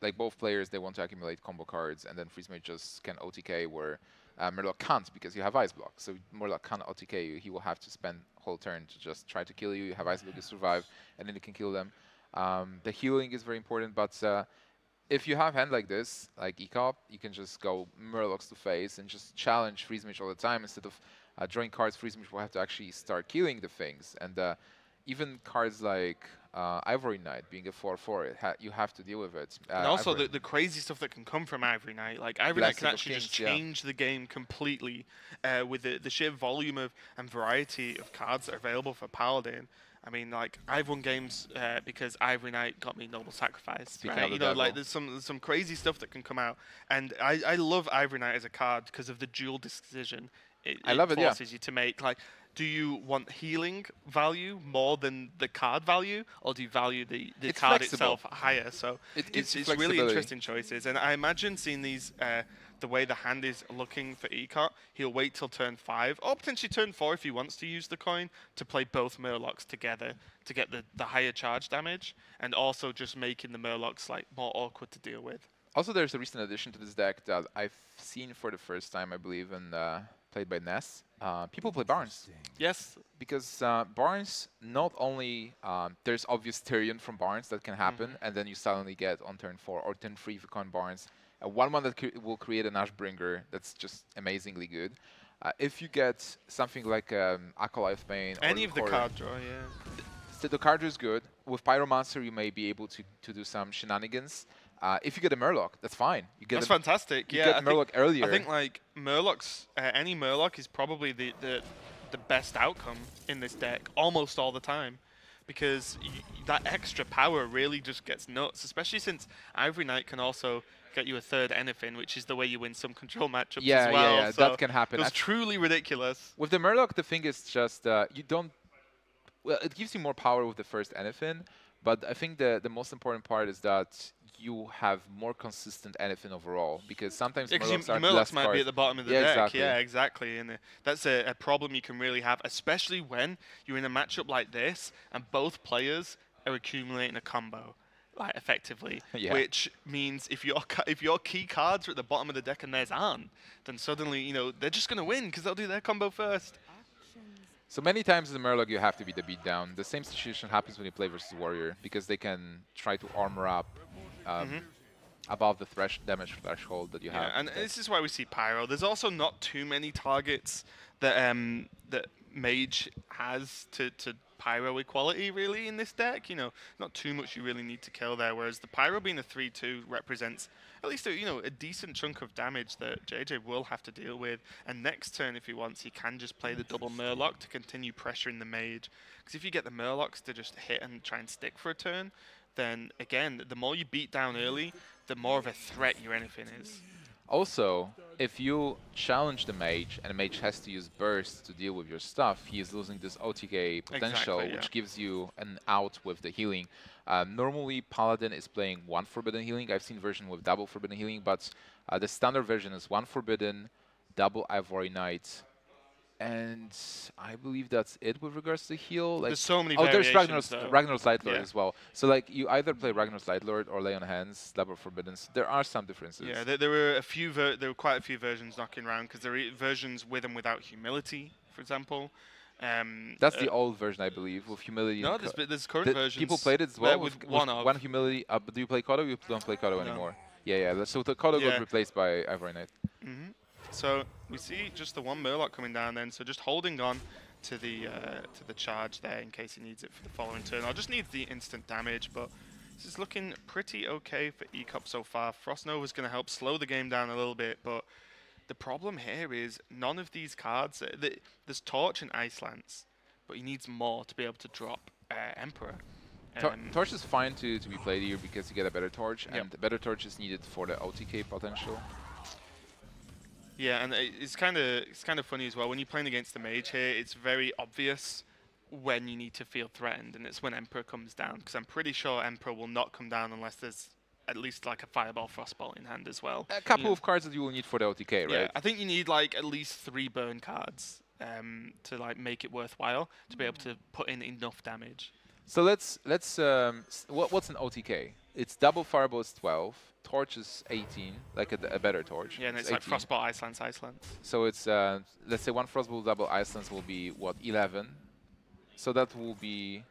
like both players, they want to accumulate combo cards, and then Freeze Mage just can O T K where uh, Murloc can't because you have Ice Block. So Murloc can't O T K you. He will have to spend whole turn to just try to kill you. You have Ice Block to survive, and then you can kill them. Um, the healing is very important, but uh, if you have hand like this, like E C O P, you can just go Murlocs to face and just challenge Freeze Mage all the time instead of uh, drawing cards. Freeze Mage will have to actually start killing the things, and uh, even cards like uh, Ivory Knight being a four four, it ha you have to deal with it. Uh, and also Ivory the, the crazy stuff that can come from Ivory Knight. Like Ivory Knight can Blessing of actually just Kings, yeah. change the game completely uh, with the, the sheer volume of and variety of cards that are available for Paladin. I mean, like I've won games uh, because Ivory Knight got me Noble Sacrifice. Speaking Right? of the You know, like devil. there's some there's some crazy stuff that can come out, and I I love Ivory Knight as a card because of the dual decision it, I love it, yeah. forces you to make. Like, do you want healing value more than the card value, or do you value the, the It's card flexible. itself higher? So It gives it's, you it's really flexibility. interesting choices, and I imagine seeing these uh, the way the hand is looking for E C O P, he'll wait till turn five or potentially turn four if he wants to use the coin to play both Murlocs together to get the, the higher charge damage, and also just making the Murlocs like more awkward to deal with. Also, there's a recent addition to this deck that I've seen for the first time, I believe, and uh, played by Ness. Uh, people play Barnes. Yes, Because uh, Barnes, not only um, there's obvious Tyrion from Barnes that can happen, Mm-hmm. and then you suddenly get on turn four or turn three if you con Barnes, a one one that cre will create an Ashbringer that's just amazingly good. Uh, if you get something like um, Acolyte Bane or any of the Lucora- card draw, yeah. So the card is good. With Pyromancer, you may be able to, to do some shenanigans. Uh, if you get a Murloc, that's fine. You get That's a, fantastic. you Yeah, get I Murloc think, earlier. I think like Murlocs, uh, any Murloc is probably the, the the best outcome in this deck almost all the time, because y that extra power really just gets nuts. Especially since Ivory Knight can also get you a third anything, which is the way you win some control matchups yeah, as well. yeah, yeah, So that can happen. It was I- truly ridiculous. With the Murloc, the thing is just uh, you don't. Well, it gives you more power with the first anything, but I think the the most important part is that you have more consistent anything overall, because sometimes Yeah, 'cause Murlocs your, are your less Murlocs might cards. be at the bottom of the Yeah, deck. exactly. Yeah, exactly. And uh, that's a, a problem you can really have, especially when you're in a matchup like this and both players are accumulating a combo, like effectively. Yeah. Which means if your ca- if your key cards are at the bottom of the deck and theirs aren't, then suddenly you know they're just gonna win because they'll do their combo first. So many times in the Murloc you have to be the beatdown. The same situation happens when you play versus Warrior, because they can try to armor up um, Mhm. above the thresh damage threshold that you Yeah, have. and That- this is why we see Pyro. There's also not too many targets that um that Mage has to, to Pyro equality really in this deck. You know, not too much you really need to kill there. Whereas the Pyro being a three two represents at least a, you know a decent chunk of damage that J J will have to deal with. And next turn, if he wants, he can just play the double Murloc to continue pressuring the Mage. Because if you get the Murlocs to just hit and try and stick for a turn, then again, the more you beat down early, the more of a threat your anything is. Also, if you challenge the mage and the mage has to use burst to deal with your stuff, he is losing this O T K potential, Exactly, yeah. which gives you an out with the healing. Um, normally, Paladin is playing one Forbidden Healing. I've seen version with double Forbidden Healing, but uh, the standard version is one Forbidden, double Ivory Knight, and I believe that's it with regards to heal. Like, There's so many oh, there's variations, Ragnar's, though. Ragnar's Lightlord Yeah. as well. So like, you either play Ragnar's Lightlord or Lay on Hands, double Forbidden. So there are some differences. Yeah, there, there were a few. Ver there were quite a few versions knocking around because there are versions with and without humility, for example. Um, That's uh, the old version, I believe, with humility. no. and There's, co- there's current Did versions. people played it as uh, well with, with, one with of. one humility. Uh, but do you play Kodo? You don't play Kodo No. anymore. Yeah, yeah. that's- So the Kodo Yeah. got replaced by Ivory Knight. hmm So we see just the one Murloc coming down then. So just holding on to the uh, to the charge there in case he needs it for the following turn. Or just needs the instant damage, but this is looking pretty okay for E C O P so far. Frost Nova is going to help slow the game down a little bit, but the problem here is none of these cards. Uh, the, there's Torch and Ice Lance, but he needs more to be able to drop uh, Emperor. Tor Um, torch is fine to, to be played here because you get a better Torch, Yep. and the better Torch is needed for the O T K potential. Yeah, and it- it's kind of it's kind of funny as well when you're playing against the mage here. It's very obvious when you need to feel threatened, and it's when Emperor comes down. Because I'm pretty sure Emperor will not come down unless there's at least like a Fireball Frostbolt in hand as well. A couple Yeah. of cards that you will need for the O T K, Yeah, right? I think you need like at least three burn cards um, to like make it worthwhile to be able to put in enough damage. So let's let's um, s- what, what's an O T K? It's double fireball is twelve, torch is eighteen, like a, d- a better torch. Yeah, and it's like eighteen. Frostbolt, Icelands, Icelands. So it's uh, let's say one frostball double Icelands will be what eleven. So that will be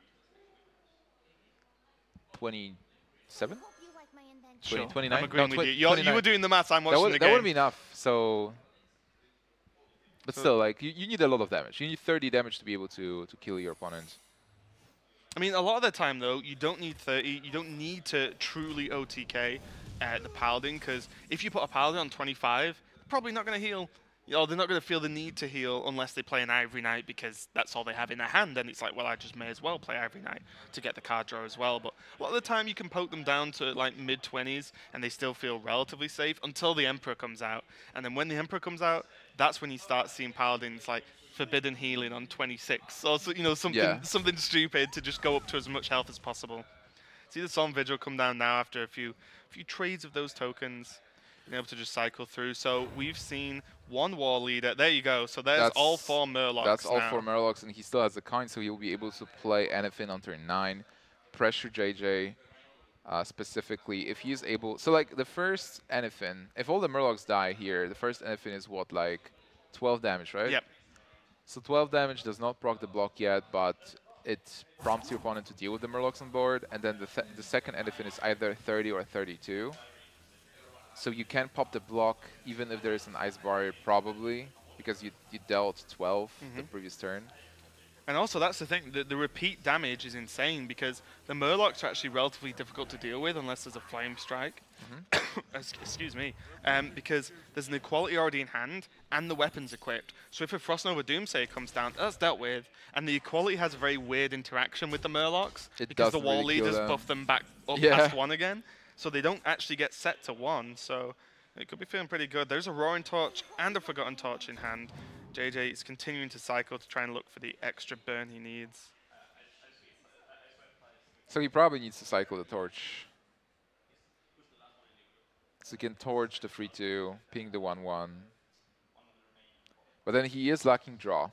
twenty-seven. Sure, twenty-nine? I'm agreeing No, with twen- you. You're, you twenty-nine. were doing the maths, I'm That watching would the that game. wouldn't be enough. So, but So- still, like you, you need a lot of damage. You need thirty damage to be able to to kill your opponent. I mean, a lot of the time, though, you don't need thirty. You don't need to truly O T K uh, the Paladin, because if you put a Paladin on twenty-five, they're probably not going to heal. You know, they're not going to feel the need to heal unless they play an Ivory Knight, because that's all they have in their hand. And it's like, well, I just may as well play Ivory Knight to get the card draw as well. But a lot of the time, you can poke them down to like mid twenties, and they still feel relatively safe until the Emperor comes out. And then when the Emperor comes out, that's when you start seeing Paladins like forbidden healing on twenty-six, or so, you know, something Yeah. something stupid to just go up to as much health as possible. See the Solemn Vigil come down now after a few few trades of those tokens, being able to just cycle through. So we've seen one War Leader. There you go. So there's That's- all four Murlocs. That's all now. for Murlocs, and he still has the coin, so he'll be able to play anything on turn nine. Pressure J J uh, specifically if he's able. So like the first anything, if all the Murlocs die here, the first anything is what, like twelve damage, right? Yep. So twelve damage does not proc the block yet, but it prompts your opponent to deal with the Murlocs on board, and then the, th the second anything is either thirty or thirty-two. So you can pop the block even if there is an Ice Barrier, probably, because you, you dealt twelve the Mhm. previous turn. And also, that's the thing, the, the repeat damage is insane because the Murlocs are actually relatively difficult to deal with unless there's a Flame Strike. Ex- Excuse me. Um, because there's an Equality already in hand and the weapon's equipped. So if a Frostnova Doomsayer comes down, that's dealt with. And the Equality has a very weird interaction with the Murlocs It because the doesn't Wall really kill Leaders them. buff them back up Yeah. past one again. So they don't actually get set to one. So it could be feeling pretty good. There's a Roaring Torch and a Forgotten Torch in hand. J J is continuing to cycle to try and look for the extra burn he needs. So he probably needs to cycle the torch. So he can torch the three two, ping the one one. But then he is lacking draw.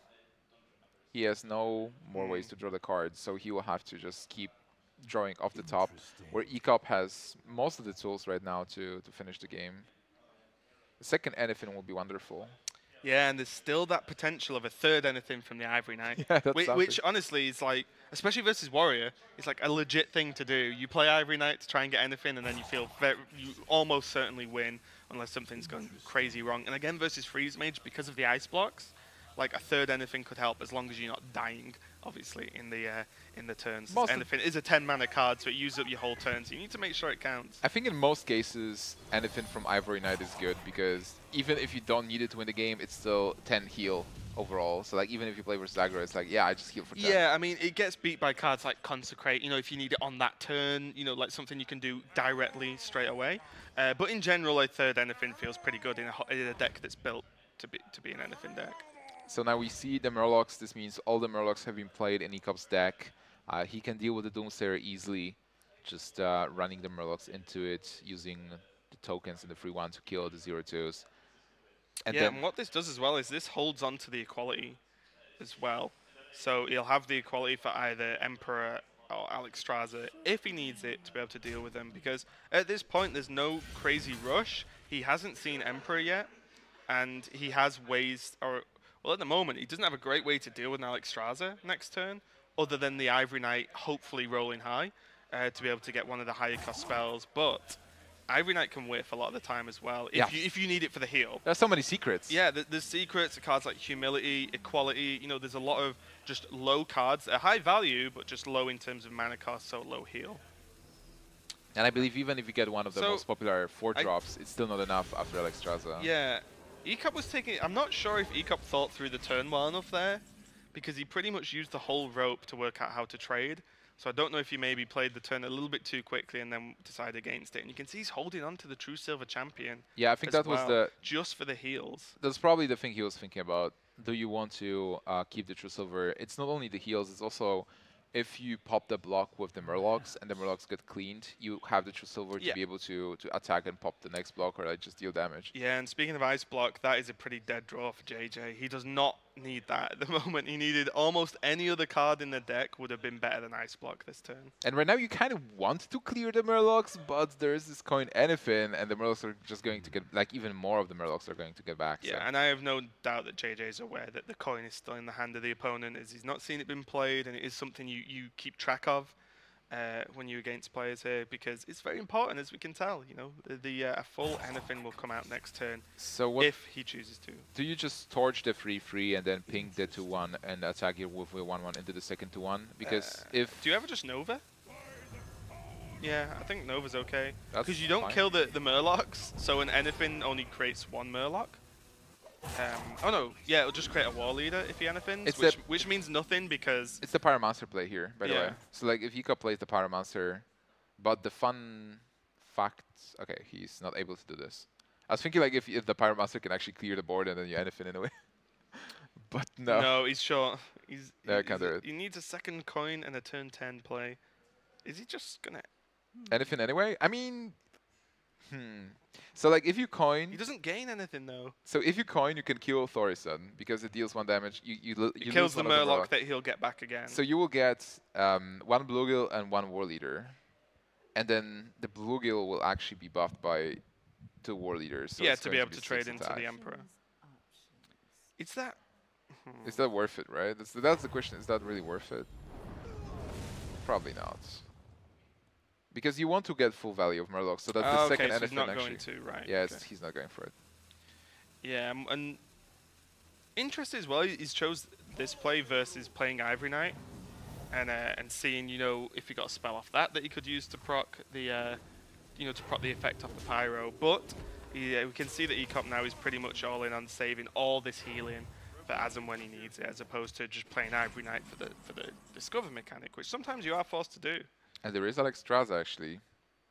He has no more ways to draw the cards, so he will have to just keep drawing off the top, where E C O P has most of the tools right now to, to finish the game. The second anything will be wonderful. Yeah, and there's still that potential of a third anything from the Ivory Knight. Yeah, that's which, something. which honestly is like, especially versus Warrior, it's like a legit thing to do. You play Ivory Knight to try and get anything, and then you feel very, you almost certainly win unless something's gone crazy wrong. And again, versus Freeze Mage, because of the ice blocks, like a third anything could help as long as you're not dying, obviously, in the uh, in the turns. Most of- Anything is a ten mana card, so it uses up your whole turn, so you need to make sure it counts. I think in most cases, anything from Ivory Knight is good, because even if you don't need it to win the game, it's still ten heal overall. So like even if you play versus aggro, it's like, yeah, I just heal for ten. Yeah, I mean, it gets beat by cards like Consecrate, you know, if you need it on that turn, you know, like something you can do directly straight away. Uh, but in general, a third anything feels pretty good in a, ho- in a deck that's built to be to be an anything deck. So now we see the Murlocs. This means all the Murlocs have been played in E C O P's deck. Uh, he can deal with the Doomsayer easily, just uh, running the Murlocs into it, using the tokens in the free one to kill the zero twos. And yeah, then and what this does as well is this holds on to the equality as well. So he'll have the equality for either Emperor or Alex Straza if he needs it to be able to deal with them. Because at this point, there's no crazy rush. He hasn't seen Emperor yet, and he has ways, or well, at the moment, he doesn't have a great way to deal with an Alex Straza next turn, other than the Ivory Knight hopefully rolling high uh, to be able to get one of the higher cost spells. But Ivory Knight can whiff a lot of the time as well, if, Yeah. you, if you need it for the heal. there's so many secrets. Yeah, th there's secrets, the cards like Humility, Equality, you know, there's a lot of just low cards that are high value, but just low in terms of mana cost, so low heal. And I believe even if you get one of the So, most popular four I- drops, it's still not enough after Alex Straza. Yeah, E C O P was taking, I'm not sure if E C O P thought through the turn well enough there, because he pretty much used the whole rope to work out how to trade. So I don't know if he maybe played the turn a little bit too quickly and then decided against it. And you can see he's holding on to the True Silver Champion Yeah, I think as that was well, the just for the heals. that's probably the thing he was thinking about. Do you want to uh, keep the True Silver? It's not only the heals, it's also if you pop the block with the Murlocs and the Murlocs get cleaned, you have the True Silver Yeah. to be able to, to attack and pop the next block or like just deal damage. Yeah, and speaking of Ice Block, that is a pretty dead draw for J J. He does not need that at the moment. He needed almost any other card in the deck would have been better than Ice Block this turn. And right now you kind of want to clear the Murlocs, but there is this coin Anyfin, and the Murlocs are just going to get, like, even more of the Murlocs are going to get back. Yeah, so. and I have no doubt that J J is aware that the coin is still in the hand of the opponent, as he's not seen it been played, and it is something you, you keep track of uh, when you're against players here, because it's very important, as we can tell. You know, the, the uh, full Anyfin will come out next turn So what if he chooses to. do you just torch the three three and then ping the two one and attack your wolf with one one into the second two one? Because Uh, if Do you ever just Nova? Yeah, I think Nova's okay. That's Because you don't fine. kill the, the Murlocs, so an Anyfin only creates one Murloc. Um, oh no, yeah, it'll just create a War Leader if he Anyfins, It's which, the- which means nothing because... it's the Pyromancer play here, by the way. Yeah. So like if Yika plays the Pyromancer, but the fun fact, okay, he's not able to do this. I was thinking like if, if the Pyromancer can actually clear the board and then you Anyfin in a way. But no. No, he's short. He's, No, I he's- can't do it. He needs a second coin and a turn ten play. Is he just gonna... Anyfin anyway? I mean, hmm. So like if you coin, He doesn't gain anything though. so if you coin, you can kill Thorison because it deals one damage. You you, lo- He you kills lose the one of Murloc that he'll get back again. So you will get um, one Bluegill and one War Leader, and then the Bluegill will actually be buffed by two War Leaders. So yeah, it's to be going able to six trade into attack. the Emperor. Is that... Is that worth it, right? That's, that's the question. Is that really worth it? Probably not. Because you want to get full value of Murloc, so that the Oh, okay, second so he's Anyfin not actually. going to, right. Yeah, okay. it's, he's not going for it. Yeah, um, and interesting as well, he- he's chose this play versus playing Ivory Knight, and uh, and seeing, you know, if he got a spell off that that he could use to proc the, uh, you know, to proc the effect off the Pyro. But he, uh, we can see that E COP now is pretty much all in on saving all this healing for as and when he needs it, as opposed to just playing Ivory Knight for the for the Discover mechanic, which sometimes you are forced to do. And there is Alexstrasza actually.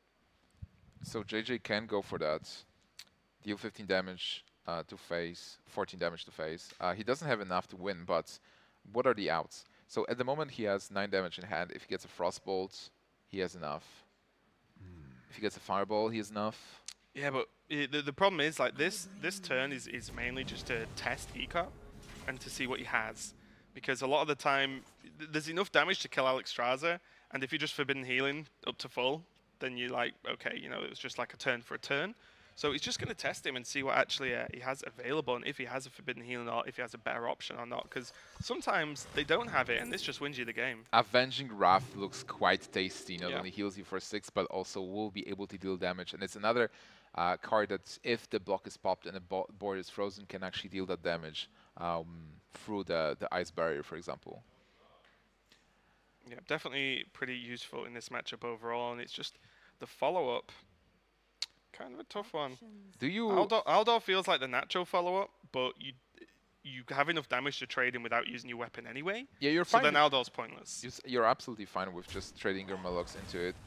So J J can go for that. Deal fifteen damage uh, to face, fourteen damage to face. Uh, he doesn't have enough to win, but what are the outs? So at the moment he has nine damage in hand. If he gets a Frostbolt, he has enough. If he gets a Fireball, he has enough. Yeah, but i the, the problem is, like, this this turn is, is mainly just to test E COP and to see what he has. Because a lot of the time, th there's enough damage to kill Alexstrasza, and if you're just Forbidden Healing up to full, then you're like, okay, you know, it was just like a turn for a turn. So he's just going to test him and see what actually uh, he has available, and if he has a Forbidden Healing or if he has a better option or not. Because sometimes they don't have it, and this just wins you the game. Avenging Wrath looks quite tasty. Not Yeah. only heals you for six, but also will be able to deal damage. And it's another uh, card that, if the block is popped and the bo board is frozen, can actually deal that damage um, through the, the ice barrier, for example. Yeah, definitely pretty useful in this matchup overall, and it's just the follow-up. Kind of a tough one. Do you... Aldor, Aldor feels like the natural follow-up, but you you have enough damage to trade him without using your weapon anyway. Yeah, you're So fine. then with- Aldor's pointless. you're s- You're absolutely fine with just trading your Murlocs into it.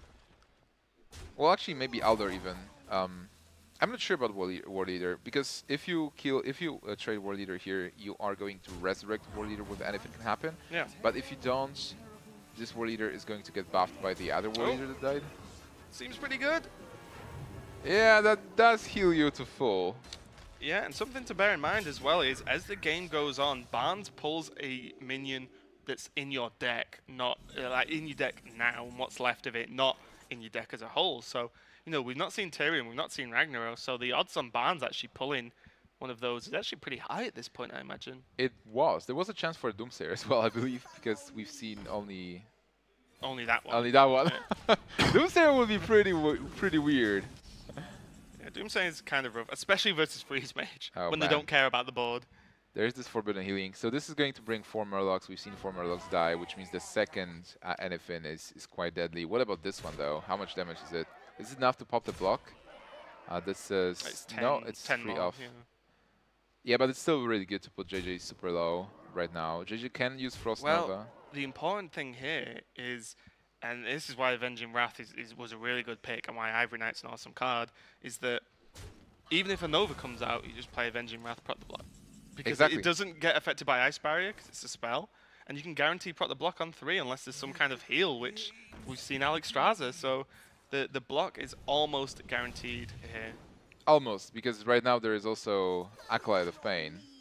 Well, actually, maybe Aldor even. Um, I'm not sure about War, Lea- War Leader, because if you kill, if you uh, trade War Leader here, you are going to resurrect War Leader with anything can happen. Yeah. But if you don't, this War Leader is going to get buffed by the other War Oh. Leader that died. Seems pretty good. Yeah, that does heal you to full. Yeah, and something to bear in mind as well is, as the game goes on, Barnes pulls a minion that's in your deck, not uh, like in your deck now, and what's left of it, not in your deck as a whole. So, you know, we've not seen Tyrion, we've not seen Ragnaros, so the odds on Barnes actually pulling one of those is actually pretty high at this point, I imagine. It was. There was a chance for a Doomsayer as well, I believe, because we've seen only Only that one. only that one. Doomsayer would be pretty w pretty weird. Yeah, Doomsayer is kind of rough, especially versus Freeze Mage, Oh, when man. they don't care about the board. There's this Forbidden Healing. So this is going to bring four Murlocs. We've seen four Murlocs die, which means the second uh, Anyfin is, is quite deadly. What about this one, though? How much damage is it? Is it enough to pop the block? Uh, this is... It's ten, no, it's ten three more, off. yeah. Yeah, but it's still really good to put J J super low right now. J J can use Frost Well, Nova. the important thing here is, and this is why Avenging Wrath is, is, was a really good pick and why Ivory Knight's an awesome card, is that even if a Nova comes out, you just play Avenging Wrath, proc the block. Because Exactly. it doesn't get affected by Ice Barrier, because it's a spell, and you can guarantee proc the block on three unless there's some kind of heal, which we've seen Alexstrasza, so the, the block is almost guaranteed here. Almost, because right now there is also Acolyte of Pain.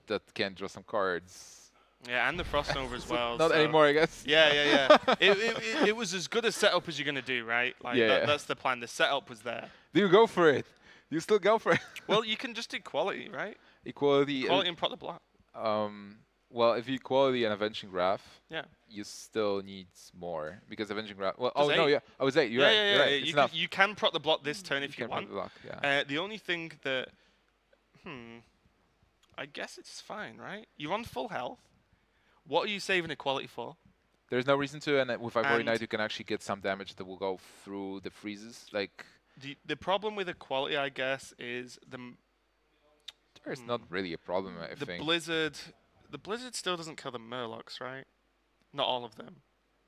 that can draw some cards. Yeah, and the Frost Nova as well. Not so anymore, I guess. Yeah, yeah, yeah. it, it, it, it was as good a setup as you're going to do, right? Like Yeah. that, that's the plan. The setup was there. Do you go for it? Do you still go for it? Well, you can just do quality, right? Equality. uh, Quality and prot the block. Um, well, if you equality and Avenging Graph, Yeah. you still need more because Avenging Graph. Well, Does oh no, eight. yeah, I was eight. You're yeah, right. yeah, You're yeah. right. yeah. It's You, enough. can, you can prot the block this turn if you, can want. prot the block, yeah. Uh, the only thing that, hmm, I guess it's fine, right? You're on full health. What are you saving equality for? There's no reason to, and uh, with Ivory And- Knight, you can actually get some damage that will go through the freezes. Like, The the problem with equality, I guess, is the m- there's not really a problem, I the think. blizzard. The blizzard still doesn't kill the Murlocs, right? Not all of them.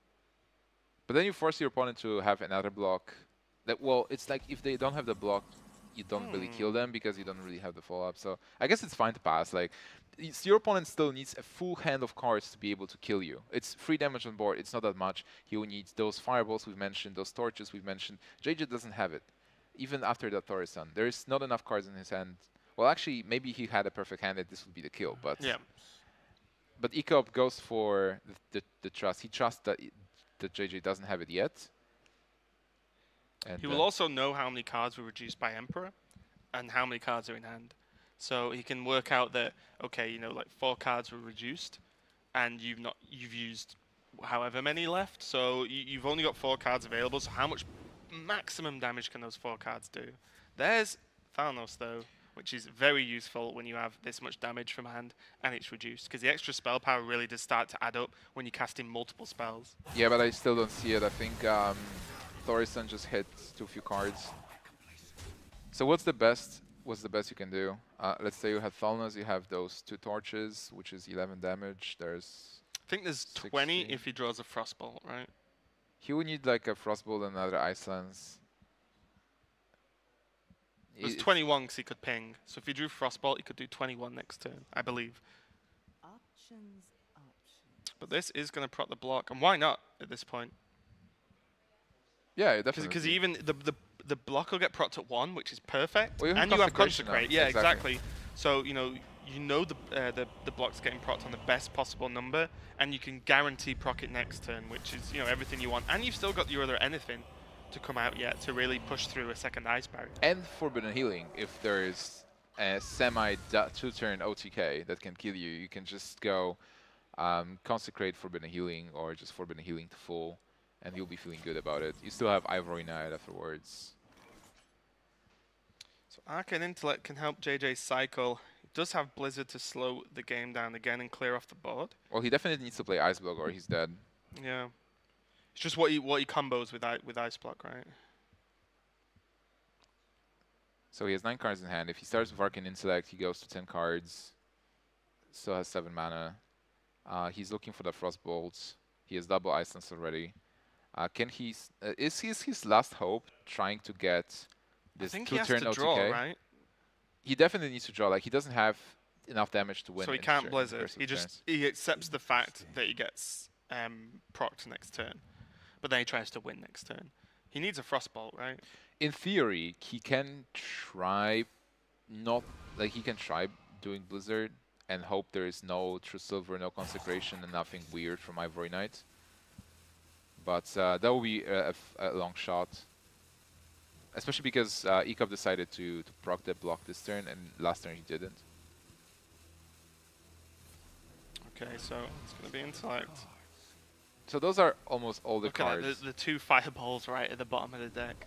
But then you force your opponent to have another block. That well, it's like if they don't have the block, you don't really kill Hmm. them because you don't really have the follow-up. So I guess it's fine to pass. Like, it's, your opponent still needs a full hand of cards to be able to kill you. It's three damage on board. It's not that much. He will need those fireballs we've mentioned, those torches we've mentioned. J J doesn't have it. Even after that Thorisan, there is not enough cards in his hand. Well, actually, maybe he had a perfect hand that this would be the kill, but Yeah. but Ecop goes for the, the, the trust. He trusts that, i- that J J doesn't have it yet. And He uh, will also know how many cards were reduced by Emperor and how many cards are in hand. So he can work out that, okay, you know, like four cards were reduced and you've not you've used however many left. So you, you've only got four cards available. So how much maximum damage can those four cards do? There's Thanos, though, which is very useful when you have this much damage from hand and it's reduced. Because the extra spell power really does start to add up when you're casting multiple spells. yeah, but I still don't see it. I think um, Thorisan just hit too few cards. So what's the best? What's the best you can do? Uh, let's say you have Thalnos, you have those two torches, which is eleven damage. There's I think there's twenty sixteen. if he draws a Frostbolt, right? he would need like a Frostbolt and another Ice Lance. There's It- twenty-one because he could ping. So if he drew Frostbolt, he could do twenty-one next turn, I believe. Options, options. But this is going to prot the block. And why not at this point? Yeah, definitely. Because even the, the the block will get procced at one, which is perfect. Well, you have and you have Consecration now. Consecrate. Yeah, Exactly. exactly. So, you know, you know the, uh, the the block's getting procced on the best possible number, and you can guarantee proc it next turn, which is, you know, everything you want. And you've still got your other anything to come out yet to really push through a second ice barrier. And Forbidden Healing, if there is a semi two-turn O T K that can kill you, you can just go um, Consecrate Forbidden Healing or just Forbidden Healing to full, and you'll be feeling good about it. You still have Ivory Knight afterwards. So Arcane Intellect can help J J cycle. It does have Blizzard to slow the game down again and clear off the board. Well, he definitely needs to play Ice Block or he's dead. Yeah. It's just what he what he combos with I, with Ice Block, right? So he has nine cards in hand. If he starts with Arcane Intellect, he goes to ten cards. Still has seven mana. Uh, he's looking for the Frostbolts. He has double Ice Lance already. Uh, can he? s- Uh, is his his last hope trying to get I this think he has two-turn to O T K? draw, right? He definitely needs to draw. Like he doesn't have enough damage to win. So he in can't turn- Blizzard. first He of just turns. he accepts the fact that he gets um, procced next turn, but then he tries to win next turn. He needs a Frostbolt, right? In theory, he can try not like he can try doing Blizzard and hope there is no True Silver, no Consecration, and nothing weird from Ivory Knight. But uh, that will be a, a f- a long shot, especially because uh, Ecop decided to to proc that block this turn, and last turn he didn't. Okay, so it's going to be Intellect. So those are almost all the Look at cards. that, the, the two fireballs right at the bottom of the deck.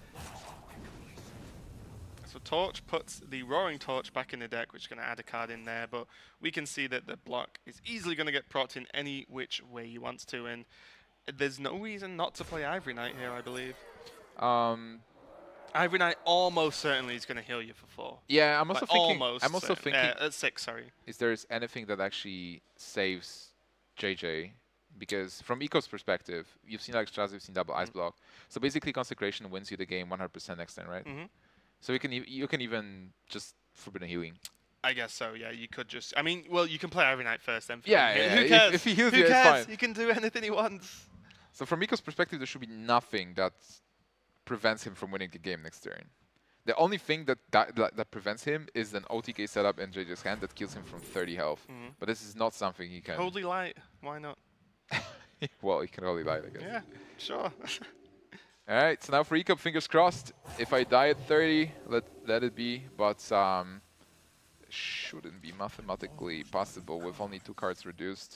So Torch puts the Roaring Torch back in the deck, which is going to add a card in there, but we can see that the block is easily going to get procced in any which way he wants to, and there's no reason not to play Ivory Knight here, I believe. Um, Ivory Knight almost certainly is going to heal you for four. yeah, I'm also Like, thinking. almost I'm also certain- thinking uh, at six, sorry. is there's anything that actually saves J J, because from Ecop's perspective, you've seen like Straz, you've seen double Ice Mhm. Block. So basically, Consecration wins you the game one hundred percent next turn, right? hmm So you can e you can even just Forbidden Healing. I guess so, yeah. You could just... I mean, well, you can play Ivory Knight first then. for Yeah, him. yeah, Who if- cares? if he heals Who you, it's cares? fine. He can do anything he wants. So from Ecop's perspective, there should be nothing that prevents him from winning the game next turn. The only thing that that, that that prevents him is an O T K setup in J J's hand that kills him from thirty health. Mhm. But this is not something he can. Holy light. Why not? Well, he can only light, I guess. Yeah, sure. All right, so now for E-Cup, fingers crossed. If I die at thirty, let let it be. But um, shouldn't be mathematically possible with only two cards reduced.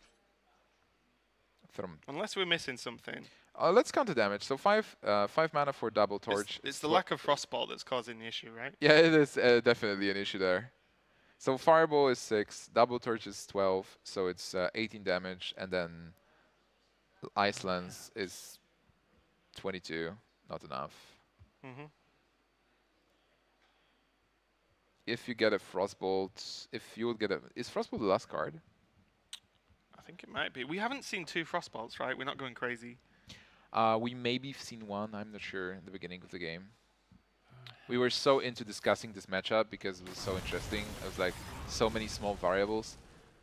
From Unless we're missing something. uh, let's count the damage. So five uh, five mana for double It's, torch. it's the Tw- lack of frostball that's causing the issue, right? Yeah, it is uh, definitely an issue there. So fireball is six, double torch is twelve, so it's uh, eighteen damage, and then ice lance is twenty-two. Not enough. Mm-hmm. If you get a frostbolt, if you would get a, is frostbolt the last card? I think it might be. We haven't seen two frostballs, right? We're not going crazy. Uh, we maybe seen one. I'm not sure in the beginning of the game. We were so into discussing this matchup because it was so interesting. It was like so many small variables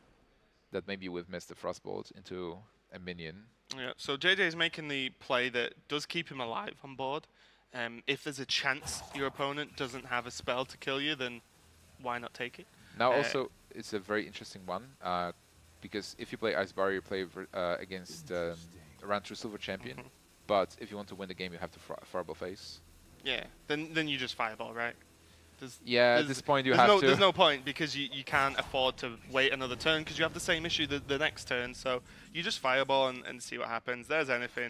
that maybe we've missed the frostbolt into a minion. Yeah. So J J is making the play that does keep him alive on board. Um, if there's a chance your opponent doesn't have a spell to kill you, then why not take it? Now Uh, also, it's a very interesting one uh, because if you play Ice Bar, you play ver- uh, against um, around True Silver Champion. Mhm. But if you want to win the game, you have to fr- Fireball face. Yeah. Then then you just fireball, right? There's, Yeah, at there's- this point you there's have no, to. There's no point because you, you can't afford to wait another turn because you have the same issue the, the next turn. So you just fireball and, and see what happens. There's anything.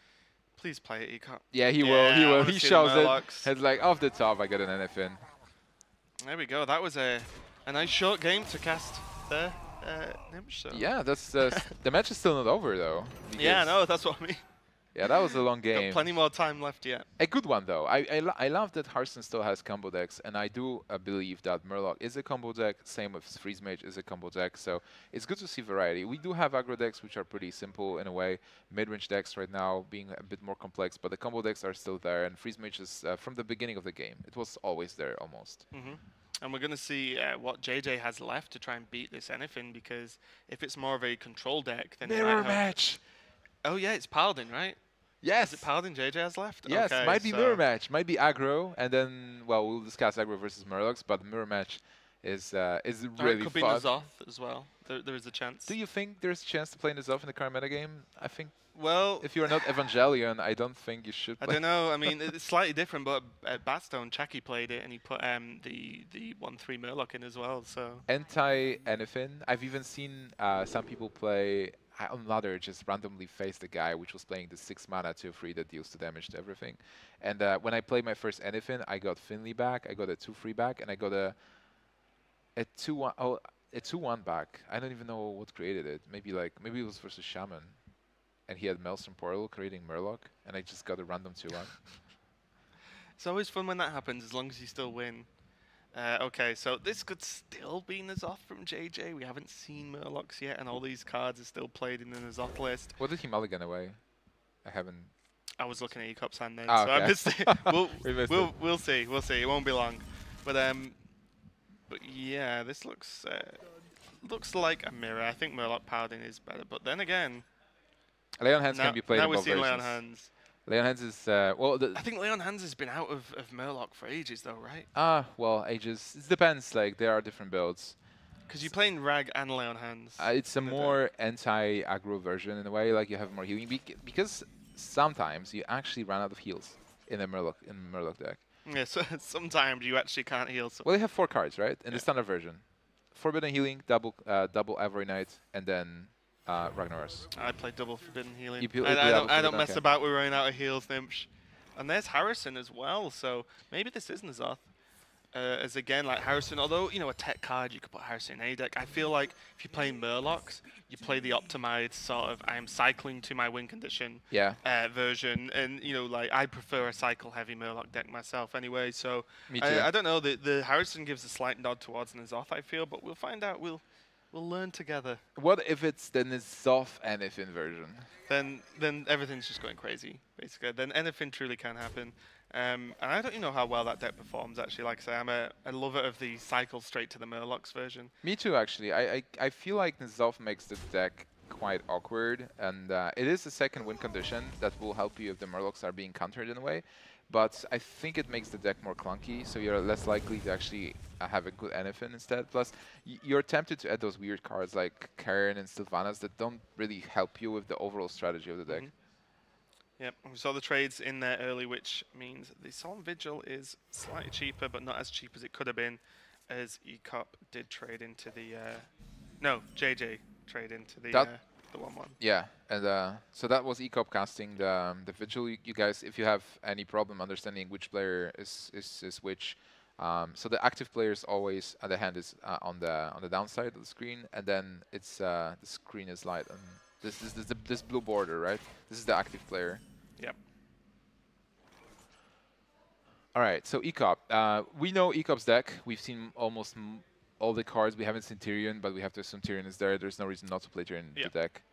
Please play it, Ecop. Yeah, he Yeah, will. He I will. wanna He see the shows it. Murlocs. It's like off the top. I got an N F in. There we go. That was a, a nice short game to cast there, uh, Nimsh. So. Yeah, that's uh, s- the match is still not over though. Yeah, because- no, that's what I mean. Yeah, that was a long Got game. plenty more time left yet. A good one though. I I, lo- I love that Hearthstone still has combo decks, and I do uh, believe that Murloc is a combo deck. Same with Freeze Mage is a combo deck. So it's good to see variety. We do have aggro decks which are pretty simple in a way. Mid-range decks right now being a bit more complex, but the combo decks are still there. And Freeze Mage is uh, from the beginning of the game. It was always there almost. hmm And we're going to see uh, what J J has left to try and beat this anything, because if it's more of a control deck, then it might Mirror have- match. Oh yeah, it's Paladin, right? Yes. Is it Paladin J J has left? Yes, Okay, might be so- mirror match, might be aggro, and then well, we'll discuss aggro versus Murlocs, but mirror match is uh, is Or really it could be fun. N'Zoth as well. There, there is a chance. Do you think there's a chance to play N'Zoth in the current metagame? I think well, if you are not Evangelion, I don't think you should I play. don't know. I mean, it's slightly different, but at Batstone, Chucky played it, and he put um, the the one three Murloc in as well. So Anti anything. I've even seen uh, some people play I- on ladder just randomly face the guy which was playing the six mana two three that deals two damage to everything. And uh, when I played my first anything, I got Finley back, I got a two three back, and I got a a two one oh a two one back. I don't even know what created it. Maybe like maybe it was versus Shaman, and he had Maelstrom Portal creating Murloc, and I just got a random two one. it's always fun when that happens, as long as you still win. Uh, okay, so this could still be N'Zoth from J J. We haven't seen Murlocs yet, and all these cards are still played in the N'Zoth list. What did he mulligan away? I haven't. I was looking at Ecop's hand then, Ah, so I okay. missed it. We'll, We missed we'll, it. we'll see, we'll see. It won't be long. But um, but yeah, this looks uh, looks like a mirror. I think Murloc Paladin is better, but then again, Leon Hands now, can be played now in we're both seeing Leon versions. Hands. Leon Hands is uh, well. The, I think Leon Hands has been out of, of Murloc for ages, though, right? Ah, well, ages. It depends. Like there are different builds. Because you're playing Rag and Leon Hands. Uh, it's a in the more anti-aggro version in a way. Like you have more healing bec because sometimes you actually run out of heals in a Murloc in a Murloc deck. Yeah, so sometimes you actually can't heal. So Well, they have four cards, right? In Yeah. the standard version, Forbidden Healing, double uh, double Ivory Knight, and then uh, Ragnaros. I play double Forbidden Healing. You play- I, you play I double don't, I don't Forbidden, mess okay. about with running out of heals, Nimsh. And there's Harrison as well, so maybe this is N'Zoth. Uh, as again, like Harrison, although, you know, a tech card, you could put Harrison in A deck. I feel like if you're playing Murlocs, you play the optimized sort of, I am cycling to my win condition Yeah, uh, version. And, you know, like, I prefer a cycle-heavy Murloc deck myself anyway, so me too. I, I don't know. The, the Harrison gives a slight nod towards N'Zoth, I feel, but we'll find out. We'll we'll learn together. What if it's the N'Zoth anything version? Then then everything's just going crazy, basically. Then anything truly can happen. Um, and I don't even know how well that deck performs, actually. Like I say, I'm a, a lover of the cycle straight to the Murlocs version. Me too, actually. I I, I feel like N'Zoth makes the deck quite awkward, and uh, it is a second win condition that will help you if the Murlocs are being countered in a way. but I think it makes the deck more clunky, so you're less likely to actually uh, have a good Anyfin instead. Plus, y you're tempted to add those weird cards like Karen and Sylvanas that don't really help you with the overall strategy of the deck. Mhm. Yep, we saw the trades in there early, which means the Solemn Vigil is slightly cheaper, but not as cheap as it could have been, as E C O P did trade into the... Uh, no, J J trade into the... That uh, the one one. Yeah, and uh, so that was E C O P casting the, um, the Vigil. You, you guys, if you have any problem understanding which player is, is, is which, um, so the active player is always, uh, the hand is uh, on the on the downside of the screen, and then it's uh, the screen is light on this is this, this, this blue border, right? This is the active player. Yep. All right, so E C O P. Uh, we know E C O P's deck. We've seen almost m all the cards. We haven't seen Tyrion, but we have to assume Tyrion is there. There's no reason not to play Tyrion in Yep. the deck.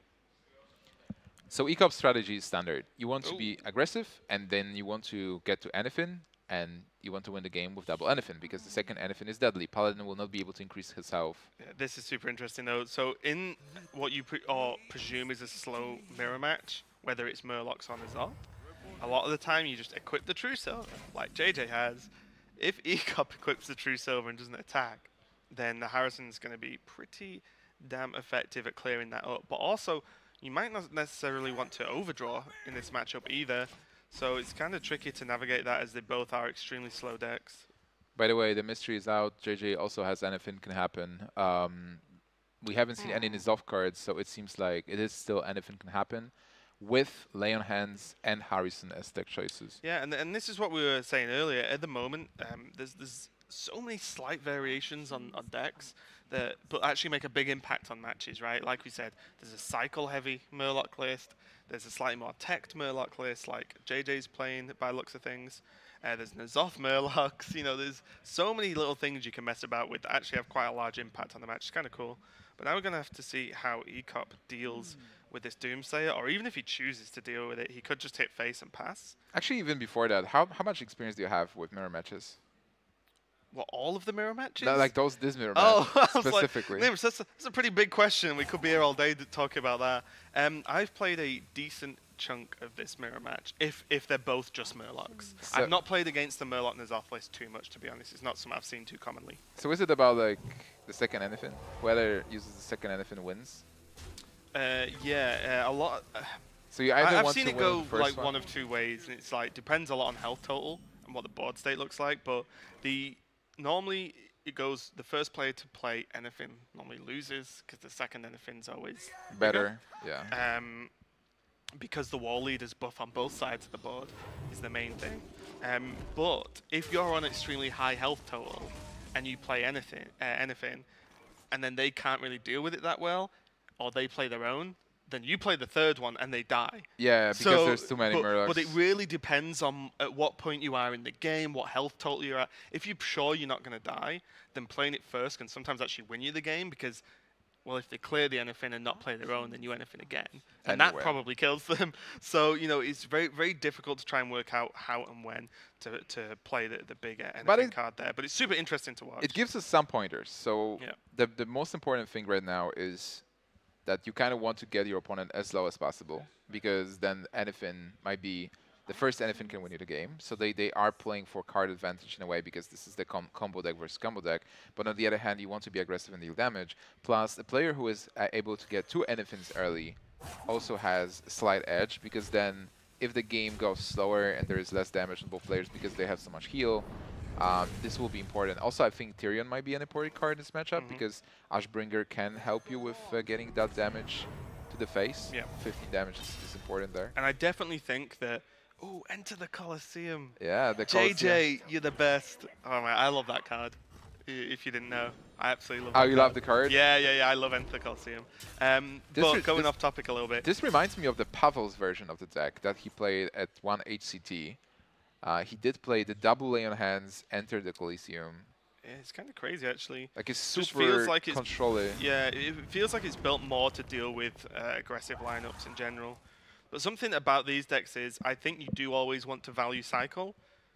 So E C O P's strategy is standard. You want to Ooh. be aggressive, and then you want to get to Anyfin, and you want to win the game with double Anyfin, because the second Anyfin is deadly. Paladin will not be able to increase his health. Yeah, this is super interesting though. So in what you pre or presume is a slow mirror match, whether it's Murlocs or N'Zoth, a lot of the time you just equip the True Silver, like J J has. If E C O P equips the True Silver and doesn't attack, then the Harrison's going to be pretty damn effective at clearing that up. But also, you might not necessarily want to overdraw in this matchup either. So it's kind of tricky to navigate that, as they both are extremely slow decks. By the way, the mystery is out. J J also has Anyfin can happen. Um, we haven't seen any N'Zoth cards, so it seems like it is still Anyfin can happen, with Lay on Hands and Harrison as deck choices. Yeah, and and this is what we were saying earlier. At the moment, um, there's there's so many slight variations on, on decks that but actually make a big impact on matches, right? Like we said, there's a cycle-heavy Murloc list. There's a slightly more teched Murloc list, like J J's playing by the looks of things. Uh, there's N'Zoth Murlocs. You know, there's so many little things you can mess about with that actually have quite a large impact on the match. It's kind of cool. But now we're going to have to see how E C O P deals with this Doomsayer, or even if he chooses to deal with it, he could just hit face and pass. Actually, even before that, how, how much experience do you have with mirror matches? What, all of the mirror matches? No, like those this mirror Oh, match I was like, specifically. Nims, that's, a, that's a pretty big question. We could be here all day to talk about that. Um, I've played a decent chunk of this mirror match, if if they're both just Murlocs. So I've not played against the Murloc N'Zoth list too much, to be honest. It's not something I've seen too commonly. So is it about like the second Anyfin? Whoever uses the second Anyfin wins? Uh, yeah, uh, a lot. Uh, So you I, either I've want seen to it win go the first like one? one of two ways, and it's like depends a lot on health total and what the board state looks like. But the normally it goes the first player to play Anyfin normally loses, because the second Anyfin's always Better, yeah. Um, because the wall leaders buff on both sides of the board is the main thing. Um, but if you're on extremely high health total and you play anything, uh, anything, and then they can't really deal with it that well, or they play their own, then you play the third one and they die. Yeah, because So, there's too many but, Murlocs. But it really depends on at what point you are in the game, what health total you're at. If you're sure you're not going to die, then playing it first can sometimes actually win you the game, because, well, if they clear the Anyfin and not play their own, then you Anyfin again. And that Anyway. probably kills them. So, you know, it's very, very difficult to try and work out how and when to, to play the, the bigger But Anyfin it- card there. But it's super interesting to watch. It gives us some pointers. So Yeah. the the most important thing right now is that you kind of want to get your opponent as low as possible, because then Anyfin might be the first Anyfin can win you the game. So they, they are playing for card advantage in a way, because this is the com combo deck versus combo deck. But on the other hand, you want to be aggressive and deal damage. Plus, a player who is uh, able to get two Anyfins early also has a slight edge, because then if the game goes slower and there is less damage on both players because they have so much heal, um, this will be important. Also, I think Tyrion might be an important card in this matchup, Mhm. because Ashbringer can help you with uh, getting that damage to the face. Yeah. fifteen damage is, is important there. And I definitely think that, oh, enter the Colosseum. Yeah, the J Colosseum. J, you're the best. Oh man, I love that card. I- If you didn't know, I absolutely love. Oh, that you card. love the card? Yeah, yeah, yeah. I love Enter the Colosseum. Um, This but re- going this- off topic a little bit. This reminds me of the Pavel's version of the deck that he played at one H C T. Uh, he did play the double Lay on Hands, enter the Coliseum. Yeah, it's kind of crazy actually. Like it's Just super feels like it's- controlling. Yeah, it feels like it's built more to deal with uh, aggressive lineups in general. But something about these decks is, I think you do always want to value cycle.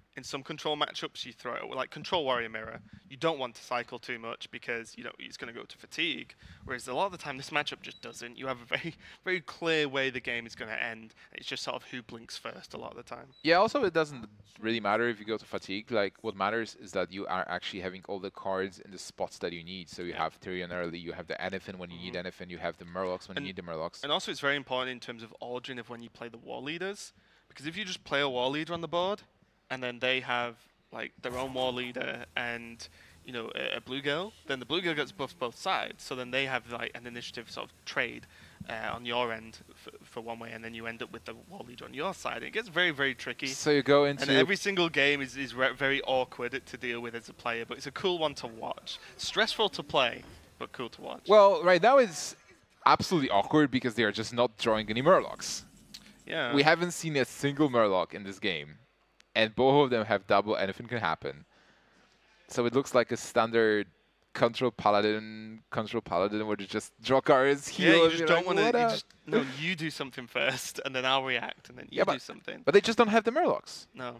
in some control matchups, you throw it like Control Warrior Mirror. You don't want to cycle too much because you know it's going to go to fatigue. Whereas a lot of the time, this matchup just doesn't. You have a very, very clear way the game is going to end. It's just sort of who blinks first a lot of the time. Yeah, also it doesn't really matter if you go to fatigue. Like, what matters is that you are actually having all the cards in the spots that you need. So you have Tyrion early, you have the Anyfin when you need Anyfin, you have the Murlocs when And- you need the Murlocs. And also, it's very important in terms of ordering of when you play the war leaders, because if you just play a war leader on the board, and then they have like their own war leader and you know a, a blue girl, then the blue girl gets buffed both sides. So then they have like an initiative sort of trade uh, on your end for, for one way, and then you end up with the war leader on your side. And it gets very very tricky. So you go into And every single game is, is re very awkward to deal with as a player, but it's a cool one to watch. Stressful to play, but cool to watch. well, right now it's absolutely awkward because they are just not drawing any Murlocs. yeah. We haven't seen a single Murloc in this game, and both of them have double Anything can happen. So it looks like a standard control paladin, control paladin, where you just draw cards, Yeah, heal. you and just you're don't like, want to. "What You up?" just no. You do something first, and then I'll react, and then you Yeah, do but- something. But they just don't have the Murlocs. No.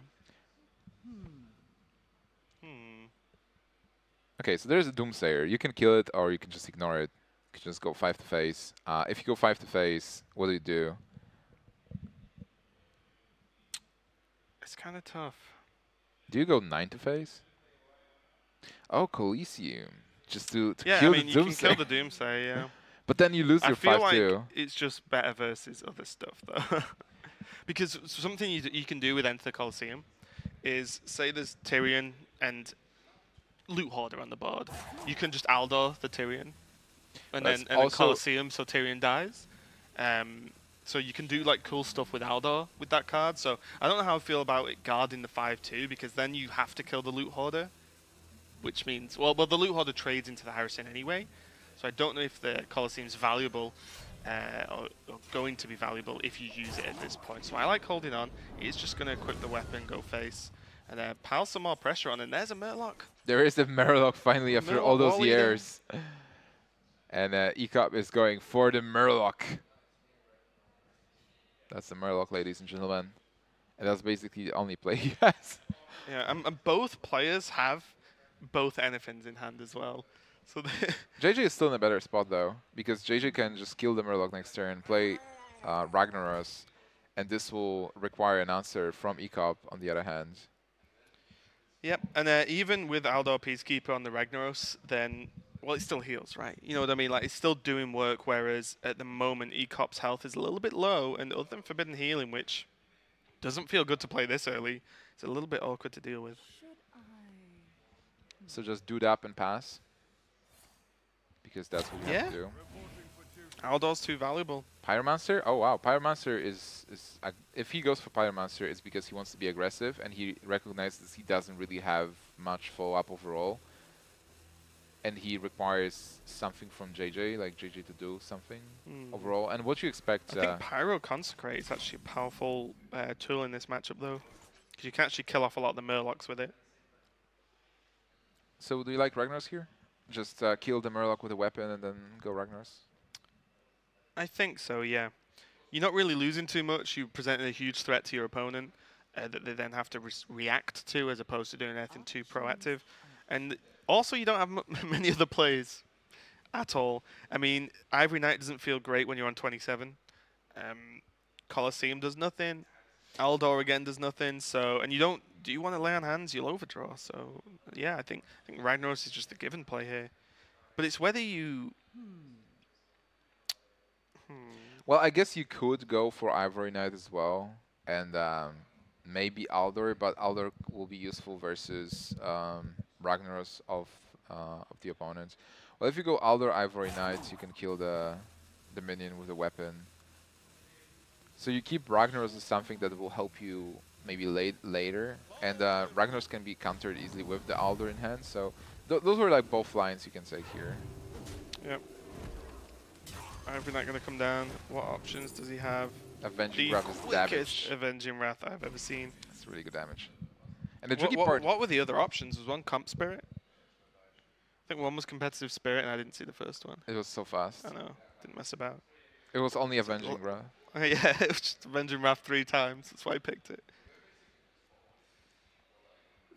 Hmm. Okay, so there's a Doomsayer. You can kill it, or you can just ignore it. You can just go five to face. Uh, if you go five to face, what do you do? It's kind of tough. Do you go nine to face? Oh, Coliseum. Just to, to Yeah, kill I mean the you can Doomsayer. kill the Doomsayer. Yeah. But then you lose I your feel five like two. it's just better versus other stuff though, because something you, d you can do with Enter the Colosseum is say there's Tyrion and Loot Hoarder on the board. You can just Aldor the Tyrion, and That's then and then also- Colosseum so Tyrion dies. Um, so you can do like cool stuff with Aldor with that card. So I don't know how I feel about it guarding the five two because then you have to kill the Loot Hoarder, which means well, well the Loot Hoarder trades into the Harrison anyway. So I don't know if the Colosseum's valuable uh, or, or going to be valuable if you use it at this point. So I like holding on. It's just going to equip the weapon, go face, and uh, pile some more pressure on. And there's a Murloc. There is a Murloc finally after Murloc all those Wall Leader. years. And uh, Ecop is going for the Murloc. That's the Murloc, ladies and gentlemen. And that's basically the only play he has. Yeah, and, and both players have both Anyfins in hand as well. So they- J J is still in a better spot though, because J J can just kill the Murloc next turn, play uh, Ragnaros, and this will require an answer from Ecop on the other hand. Yep, and uh, even with Aldor Peacekeeper on the Ragnaros, then, well, it still heals, right? You know what I mean? Like, it's still doing work, whereas at the moment, Ecop's health is a little bit low, and other than Forbidden Healing, which doesn't feel good to play this early, it's a little bit awkward to deal with. Should I? So just do that and pass, because that's what you have Yeah. to do. Aldor's too valuable. Pyromancer? Oh wow, Pyromancer is, is uh, if he goes for Pyromancer, it's because he wants to be aggressive and he recognizes he doesn't really have much follow-up overall. And he requires something from J J, like J J to do something Hmm. overall. And what you expect? I Uh, think Pyro Consecrate is actually a powerful uh, tool in this matchup, though, because you can actually kill off a lot of the Murlocs with it. so do you like Ragnaros here? Just uh, kill the Murloc with a weapon and then go Ragnaros? I think so, yeah. You're not really losing too much. You present a huge threat to your opponent uh, that they then have to re react to, as opposed to doing anything too proactive. And also, you don't have m many other plays at all. I mean, Ivory Knight doesn't feel great when you're on twenty-seven. Um, Colosseum does nothing. Aldor again does nothing. So, and you don't. Do you want to lay on hands? You'll overdraw. So, yeah, I think I think Ragnaros is just a given play here. But it's whether you. Hmm. Well, I guess you could go for Ivory Knight as well, and um, maybe Aldor, but Aldor will be useful versus um, Ragnaros of uh, of the opponent. Well, if you go Aldor Ivory Knight, you can kill the the minion with a weapon. So you keep Ragnaros as something that will help you maybe late later, and uh, Ragnaros can be countered easily with the Aldor in hand. So th those were like both lines you can say here. Yep. Ivory Knight going to come down. What options does he have? Avenging The Wrath is quickest damage. Avenging Wrath I've ever seen. It's really good damage. And the What, tricky what, part. what were the other options? Was one Comp Spirit? I think one was Competitive Spirit, and I didn't see the first one. It was so fast. I know. Didn't mess about. It was only It's like Avenging l- Wrath. Yeah, it was just Avenging Wrath three times. That's why I picked it.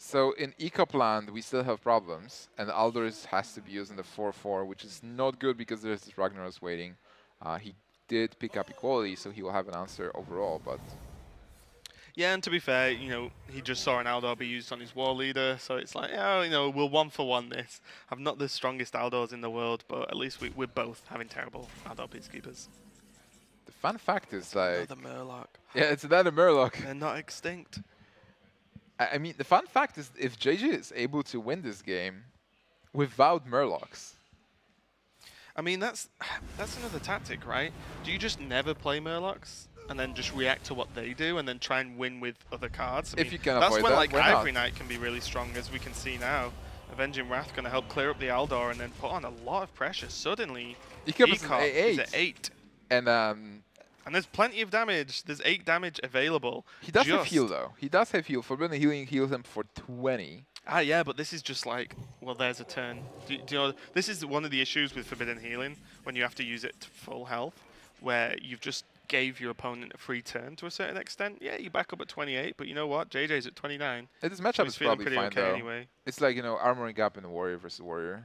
So in E-Cup land, we still have problems, and Aldous has to be using the four four, which is not good because there's this Ragnaros waiting. Uh, he did pick up equality, so he will have an answer overall, but Yeah, and to be fair, you know, he just saw an Aldor be used on his war leader, so it's like, yeah, you know, we'll one for one this. I'm not the strongest Aldors in the world, but at least we, we're both having terrible Aldor peacekeepers. the fun fact is like, Another Murloc. yeah, it's another Murloc. They're not extinct. I I mean, the fun fact is if J J is able to win this game without Murlocs, I mean, that's that's another tactic, right? Do you just never play Murlocs and then just react to what they do and then try and win with other cards? I If mean, you can that's avoid when that, like why not? Ivory Knight can be really strong, as we can see now. Avenging Wrath going to help clear up the Aldor and then put on a lot of pressure. Suddenly, E-Cup is an E-Cup A is eight. at eight. and um, And there's plenty of damage. There's eight damage available. he does have Just- heal though. He does have heal. Forbidden Healing heals him for twenty. Ah, yeah, but this is just like, well, there's a turn. Do, do you know, this is one of the issues with Forbidden Healing, when you have to use it to full health, where you've just gave your opponent a free turn to a certain extent. Yeah, you back up at twenty-eight, but you know what? J J's at twenty-nine. Uh, This So matchup he's is feeling probably pretty fine okay though. anyway. It's like, you know, armoring up in the Warrior versus Warrior.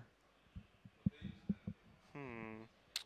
Hmm.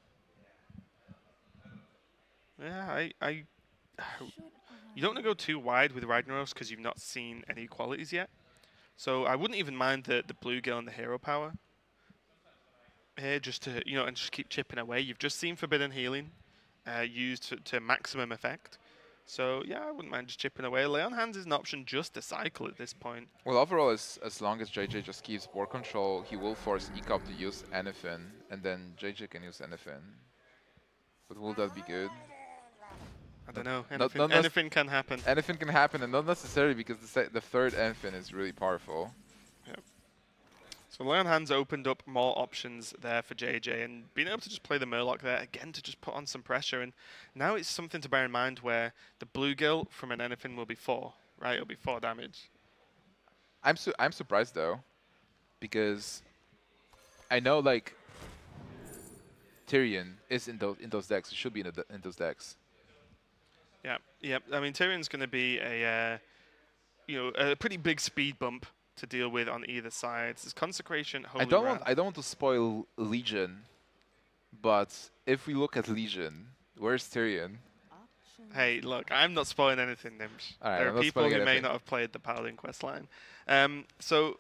Yeah, I... I you don't want to go too wide with Ragnaros because you've not seen any qualities yet. So I wouldn't even mind the, the Bluegill and the Hero Power. Here, just to, you know, and just keep chipping away. You've just seen Forbidden Healing uh, used to, to maximum effect. So, yeah, I wouldn't mind just chipping away. Lay on Hands is an option just to cycle at this point. Well, overall, as, as long as J J just keeps board control, he will force E-Cup to use anything, and then J J can use anything. But will that be good? I don't know. Not- Anything, not nec- anything can happen. Anything can happen, and not necessarily because the, se the third anything is really powerful. So Lay on Hands opened up more options there for J J, and being able to just play the Murloc there again to just put on some pressure. And now it's something to bear in mind where the Bluegill from an anything will be four, right? It'll be four damage. I'm su I'm surprised though, because I know like Tyrion is in those in those decks. It should be in, the, in those decks. Yeah, yeah. I mean, Tyrion's going to be a, uh, you know, a pretty big speed bump to deal with on either side. There's Consecration, Holy I don't Wrath. want I don't want to spoil Legion, but if we look at Legion, where's Tyrion? Options. Hey, look, I'm not spoiling anything, Nimsh. All right, there I'm are not people who spoiling may anything. not have played the Paladin questline. Um, so,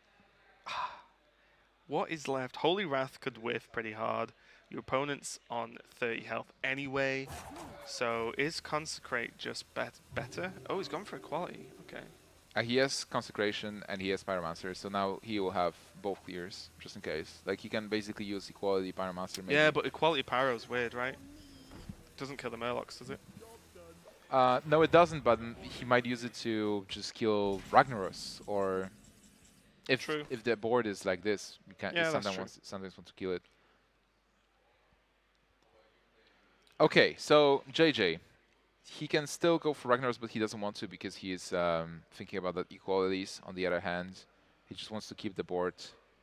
what is left? Holy Wrath could whiff pretty hard. Your opponent's on thirty health anyway. So, is Consecrate just bet better? Oh, he's gone for equality. Okay. Uh, he has Consecration and he has Pyromancer, so now he will have both clears, just in case. Like, he can basically use Equality, Pyromancer, maybe. Yeah, but equality Pyro's weird, right? Doesn't kill the Murlocs, does it? Uh, no, it doesn't, but mm, he might use it to just kill Ragnaros, or if True. if the board is like this, you can Yeah, you that's sometimes true. wants, sometimes want to kill it. Okay, so J J, he can still go for Ragnaros, but he doesn't want to because he is um, thinking about the equalities. On the other hand, he just wants to keep the board.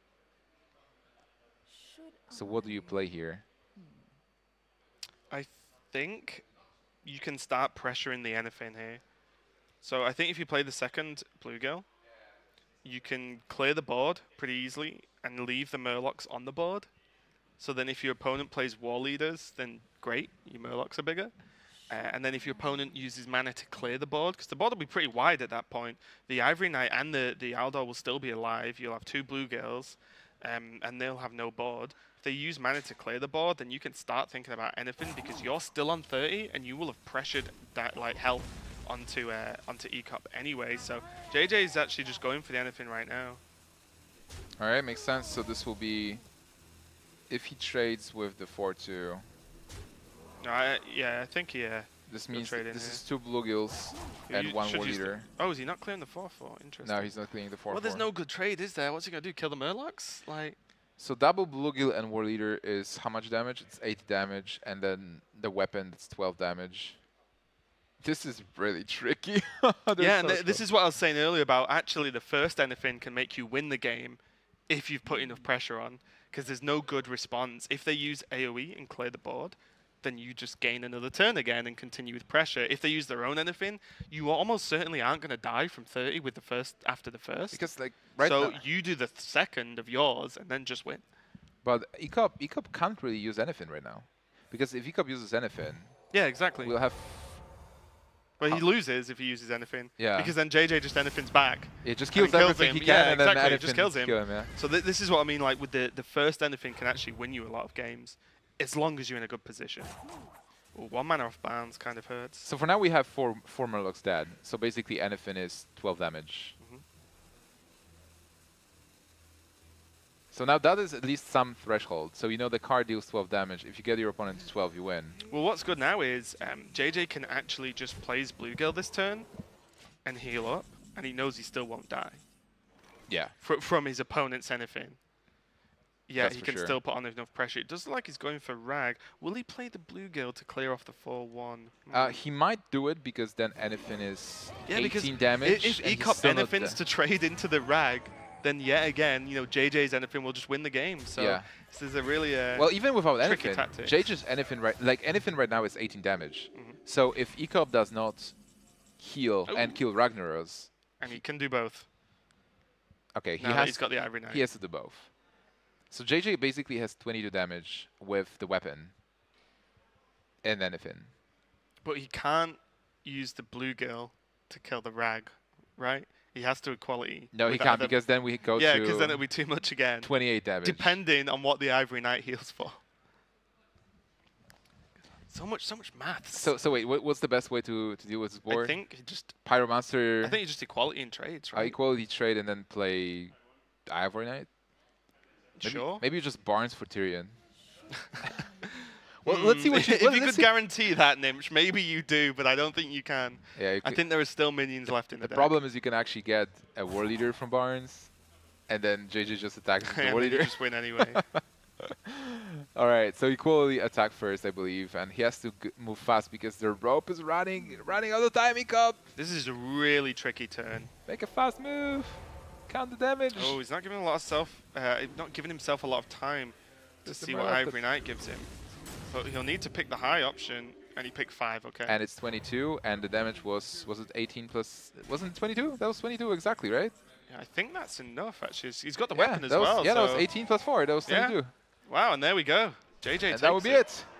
Should So what do you I- play here? I think you can start pressuring the anything here. So I think if you play the second Bluegill, you can clear the board pretty easily and leave the Murlocs on the board. So then if your opponent plays War Leaders, then great, your Murlocs are bigger. Uh, and then if your opponent uses mana to clear the board, because the board will be pretty wide at that point, the Ivory Knight and the, the Aldor will still be alive. You'll have two Bluegills, um, and they'll have no board. If they use mana to clear the board, then you can start thinking about anything because you're still on thirty, and you will have pressured that like health onto uh, onto E-Cup anyway. So J J is actually just going for the anything right now. All right, makes sense. So this will be if he trades with the four two. No, I, yeah, I think he. Uh, This Good means trade that in this here. is two Bluegills he and u- one should War use the- Leader. Oh, is he not clearing the four four? Interesting. No, he's not cleaning the four Well, there's four. no good trade, is there? What's he gonna do? Kill the Murlocs? Like. So double Bluegill and War Leader is how much damage? It's eight damage, and then the weapon it's twelve damage. This is really tricky. Yeah, and th this is what I was saying earlier about actually the first anything can make you win the game if you've put enough pressure on, because there's no good response. If they use AoE and clear the board, then you just gain another turn again and continue with pressure. If they use their own anything, you almost certainly aren't going to die from thirty with the first after the first. Because like right so now, you do the th second of yours and then just win. but Ecop Ecop can't really use anything right now, because if Ecop uses anything, Yeah, exactly. we'll have Well, he Huh. loses if he uses anything. Yeah. Because then J J just anything's back. it just And kills kills everything him. he can, Yeah, and then exactly, it anything just kills him. Kill him yeah. So th this is what I mean, like with the the first anything can actually win you a lot of games, as long as you're in a good position. Ooh, one mana off bounds kind of hurts. So for now we have four four Murlocs dead. So basically anything is twelve damage. Mhm. So now that is at least some threshold. So you know the card deals twelve damage. If you get your opponent to twelve, you win. Well, what's good now is um, J J can actually just play his Bluegill this turn and heal up, and he knows he still won't die Yeah. fr from his opponent's anything. Yeah, That's he for can sure. still put on enough pressure. It does look like he's going for Rag. Will he play the Bluegill to clear off the four one? Uh, he might do it because then anything is Yeah, because eighteen i- damage. if and he's Ecop still not benefits de- to trade into the Rag, then yet again, you know, J J's anything will just win the game. So Yeah. this is a really uh, Well, even without tricky anything, tactics. J just anything right like anything right now is eighteen damage. Mhm. So if Ecop does not heal and Ooh. kill Ragnaros, and he can do both. okay, he Now that has he's got the Ivory Knight. he has to do both. So J J basically has twenty-two damage with the weapon and anything. But he can't use the Bluegill to kill the Rag, right? He has to equality. No, he with can't either- because then we go yeah, to because then it'll be too much again. twenty-eight damage. Depending on what the Ivory Knight heals for. So much, so much maths. So so wait, what, what's the best way to to deal with this I board? think he just, Pyromancer, I think it's just equality in trades, uh, right? equality trade, and then play Ivory Knight. Maybe, Sure. Maybe you just Barnes for Tyrion. Well, let's see what you. if well, you let's could see- guarantee that, Nimch, maybe you do, but I don't think you can. Yeah, you I could- think there are still minions left in the, the deck. problem is you can actually get a War Leader from Barnes, and then J J just attacks with the and War then you Leader. just win anyway. All right, so equality attack first, I believe, and he has to g move fast because the rope is running, running out of time. Ecop, This is a really tricky turn. make a fast move, count the damage. Oh, he's not giving a lot of self, uh, not giving himself a lot of time to Just a see what matter of Ivory Knight gives him. But he'll need to pick the high option, and he picked five. Okay. And it's twenty-two, and the damage was was it eighteen plus? Wasn't it twenty-two? That was twenty-two exactly, right? Yeah, I think that's enough. Actually, he's got the yeah, weapon as that was, well. Yeah, that so was eighteen plus four. That was Yeah. twenty-two. Wow, and there we go. J J And takes that would be it. it.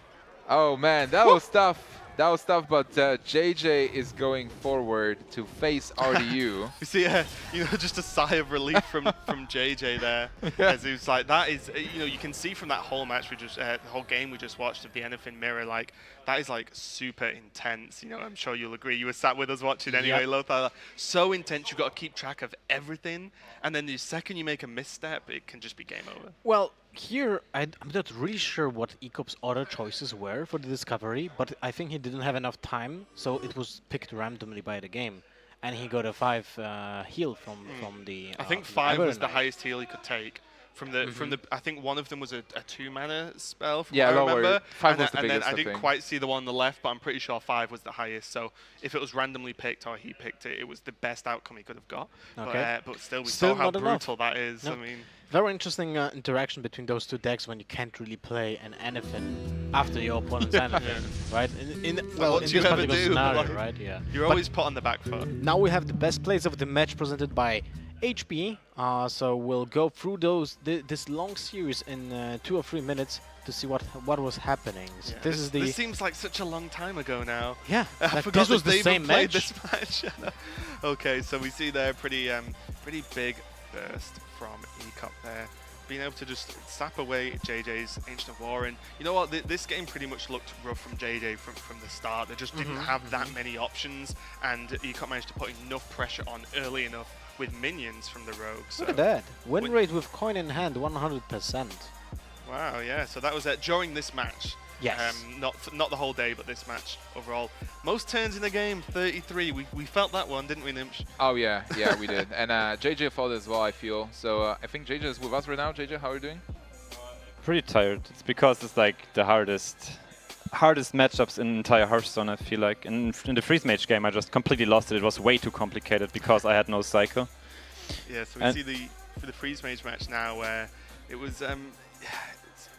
Oh man, that was tough. That was tough, but uh, J J is going forward to face R D U. You see, uh, you know, just a sigh of relief from from J J there, as he was like, that is, uh, you know, you can see from that whole match we just, uh, the whole game we just watched of the Anything Mirror, like that is like super intense. You know, I'm sure you'll agree. You were sat with us watching anyway, Yep. Lothar. So intense, you've got to keep track of everything, and then the second you make a misstep, it can just be game over. Well, here I, I'm not really sure what Ecop's other choices were for the discovery, but I think he didn't have enough time, so it was picked randomly by the game, and he got a five uh, heal from from the. I uh, think from the five Ivory was the Knight. highest heal he could take. From the from the, I think one of them was a, a two mana spell. From Yeah, what I lower. remember. Five and was then, the and then biggest, I I didn't think. quite see the one on the left, but I'm pretty sure five was the highest. So if it was randomly picked or he picked it, it was the best outcome he could have got. But, Okay. uh, but still, we Still saw how not enough. brutal that is. No. I mean, Very interesting uh, interaction between those two decks when you can't really play an anything after your opponent's anything, right? In, in, well, what in do you this ever particular do? scenario, Like, right? Yeah. you're But always put on the back foot. now we have the best plays of the match presented by H P. Uh, so we'll go through those th this long series in uh, two or three minutes to see what what was happening. So Yeah, this, is the This seems like such a long time ago now. yeah. I like, forgot this was that the they even same played match. this match. Okay, so we see there pretty um pretty big burst from Ecop there. Being able to just sap away J J's Ancient of War, and you know what, Th this game pretty much looked rough from J J from, from the start. They just didn't Mhm, have that many options, and Ecop managed to put enough pressure on early enough with minions from the Rogue. So. Look at that win Win- rate with coin in hand, one hundred percent. Wow, yeah, so that was uh, during this match. Yes. Um, not not the whole day, but this match overall. Most turns in the game, thirty-three. We, we felt that one, didn't we, Nimsh? Oh yeah, yeah, we did. And uh, J J fought as well, I feel. So uh, I think J J is with us right now. J J, how are you doing? Pretty tired. It's because it's like the hardest hardest matchups in entire Hearthstone, I feel like. In, in the Freeze Mage game, I just completely lost it. It was way too complicated because I had no cycle. Yeah, so we And- see the for the Freeze Mage match now where it was um, it's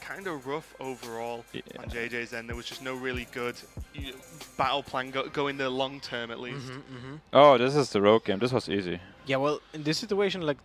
kind of rough overall Yeah. on J J's end. There was just no really good you know, battle plan go going the long term at least. Mm-hmm. Oh, this is the rogue game. This was easy. Yeah, well, in this situation, like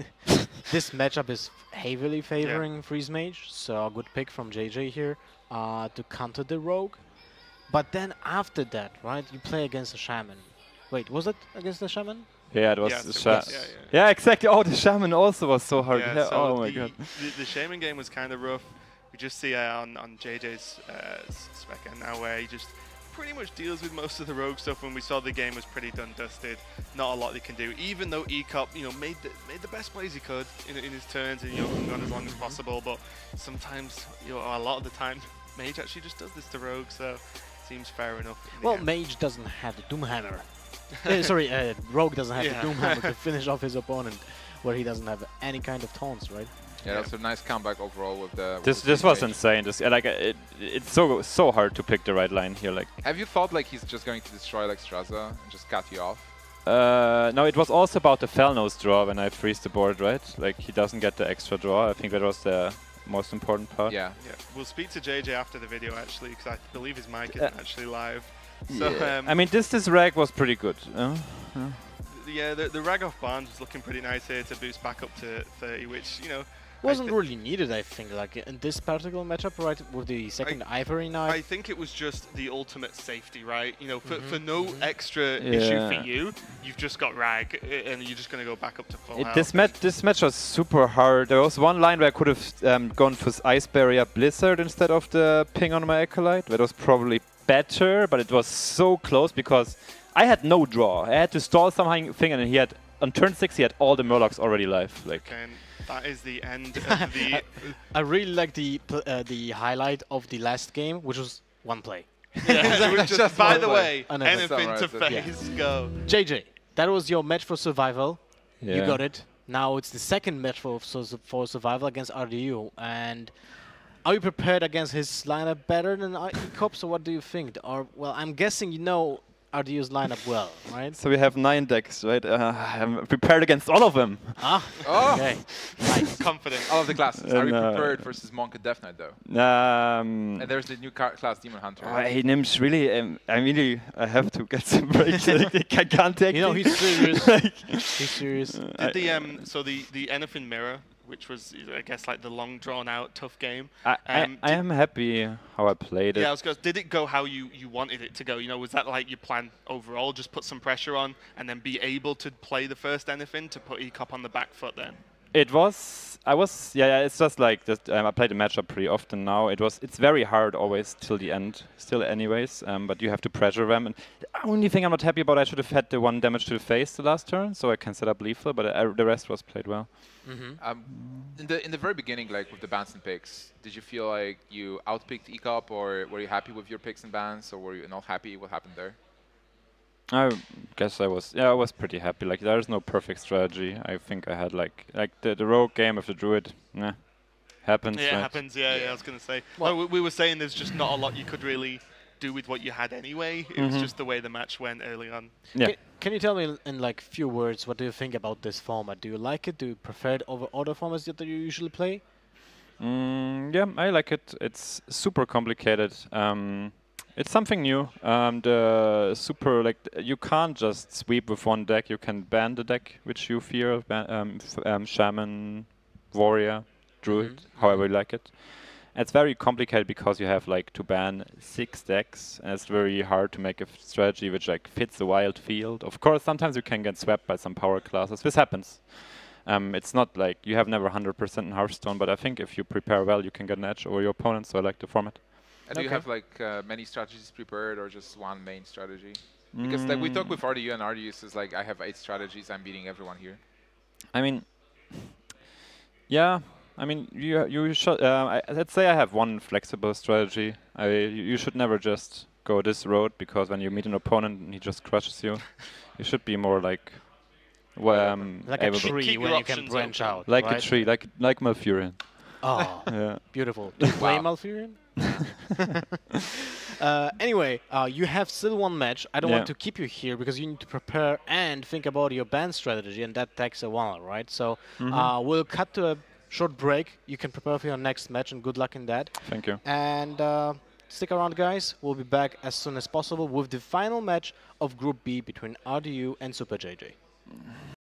this matchup is heavily favoring Freeze Mage, so a good pick from J J here uh, to counter the rogue. But then after that, right, you play against a shaman. Wait, was it against the shaman? Yeah, it was. Yes, the it sha- was, yeah, yeah. yeah, exactly. Oh, the shaman also was so hard. Yeah, Yeah, so oh my the, god. The, the Shaman game was kind of rough. We just see uh, on, on J J's uh, s- spec end now where he just pretty much deals with most of the rogue stuff. When we saw the game was pretty done dusted, not a lot they can do. Even though E C O P, you know, made the, made the best plays he could in, in his turns and you know hung on as long as possible. But sometimes, you know, a lot of the time, Mage actually just does this to rogue. So seems fair enough. in the Well, end. Mage doesn't have the Doomhammer. uh, sorry, uh, Rogue doesn't have Yeah. the Doomhammer to finish off his opponent, where he doesn't have any kind of taunts, right? Yeah, that's a nice comeback overall with the. with This the this Freeze was Mage. insane. This uh, like uh, it, it's so so hard to pick the right line here. Like Have you thought like he's just going to destroy like Straza and just cut you off? uh, no, it was also about the Felnose draw when I freeze the board, right? Like he doesn't get the extra draw. I think that was the most important part. Yeah. Yeah, we'll speak to J J after the video actually, because I believe his mic Uh, isn't actually live. So Yeah. um, I mean, this this rag was pretty good. Uh, uh. yeah, the, the rag off Barnes was looking pretty nice here to boost back up to thirty, which you know Wasn't thi- really needed, I think, like in this particular matchup, right, with the second Ivory I Knight. think it was just the ultimate safety, right? You know, for, Mhm, for no mhm. extra issue Yeah. for you, you've just got rag, uh, and you're just gonna go back up to full It, health. this match this match was super hard. There was one line where I could have um, gone for Ice Barrier Blizzard instead of the ping on my Acolyte. That was probably better, but it was so close because I had no draw. I had to stall something, and he had on turn six he had all the Murlocs already live. Like And that is the end of the. I really like the pl- uh, the highlight of the last game, which was one play. yeah, it was just, Just by one the play. way, I know. anything to Summarize it. face, go. J J, that was your match for survival. yeah. You got it. Now it's the second match for for, for survival against R D U. And are you prepared against his lineup better than E C O P? So what do you think? Or well, I'm guessing you know R D U's lineup well, right? So we have nine decks, right? Uh, I'm prepared against all of them. Ah, Oh! okay. Nice. Confident. All of the classes. Are you And, uh, prepared versus Monk and Death Knight though? Um, And there's the new car class Demon Hunter. oh, hey, Nims, really, um, I really, I have to get some breaks. Like, I can't take You know, it. he's serious. Like, He's serious. I- Did the um so the the Anything Mirror, which was I guess like the long drawn out tough game. I, I, um, I did- am happy how I played it. Yeah, I was going. Did it go how you you wanted it to go? You know, was that like your plan overall? Just put some pressure on and then be able to play the first Anything to put E C O P on the back foot then. It was, I was, yeah, yeah it's just like, that, um, I play the matchup pretty often now. It was, it's very hard always till the end, still anyways, um, but you have to pressure them. And the only thing I'm not happy about, I should have had the one damage to the face the last turn, so I can set up lethal, but uh, the rest was played well. Mm-hmm. Um, in the in the very beginning, like with the bans and picks, did you feel like you outpicked E C O P, or were you happy with your picks and bans, or were you not happy? What happened there? I guess I was, yeah, I was pretty happy. Like, there's no perfect strategy. I think I had like, like the, the rogue game of the druid, nah, happens. Yeah, it right? happens. Yeah, yeah. I was going to say. Well- Well, we, we were saying there's just not a lot you could really do with what you had anyway. It was Mhm. just the way the match went early on. Yeah. Can, can you tell me in, in like few words what do you think about this format? Do you like it? Do you prefer it over other formats that you usually play? Mm, yeah, I like it. It's super complicated. Um, it's something new. Um, the super like th- you can't just sweep with one deck. You can ban the deck which you fear. Ban, um, f- um, shaman, warrior, druid, Mhm. however you like it. It's very complicated because you have like to ban six decks, and it's very hard to make a f- strategy which like fits the wild field. Of course, sometimes you can get swept by some power classes. This happens. Um, it's not like you have never one hundred percent in Hearthstone, but I think if you prepare well, you can get an edge over your opponent. So I like the format. And do you Okay. have like uh, many strategies prepared, or just one main strategy? Because like we talk Mm, with R D U, and R D U says like I have eight strategies. I'm beating everyone here. I mean, yeah. I mean, you you should. Uh, I, let's say I have one flexible strategy. I you you should never just go this road because when you meet an opponent and he just crushes you, you should be more like, well, um, Like a able to- tree keep where your you can options branch open. out. like right? a tree, like like Malfurion. Oh, Yeah. beautiful. Do you play Wow. Malfurion? uh, anyway, uh, you have still one match. I don't Yeah. want to keep you here because you need to prepare and think about your ban strategy, and that takes a while, right? So Mhm. uh, we'll cut to a short break. You can prepare for your next match, and good luck in that. Thank you. And uh, stick around, guys. We'll be back as soon as possible with the final match of Group B between R D U and Super J J.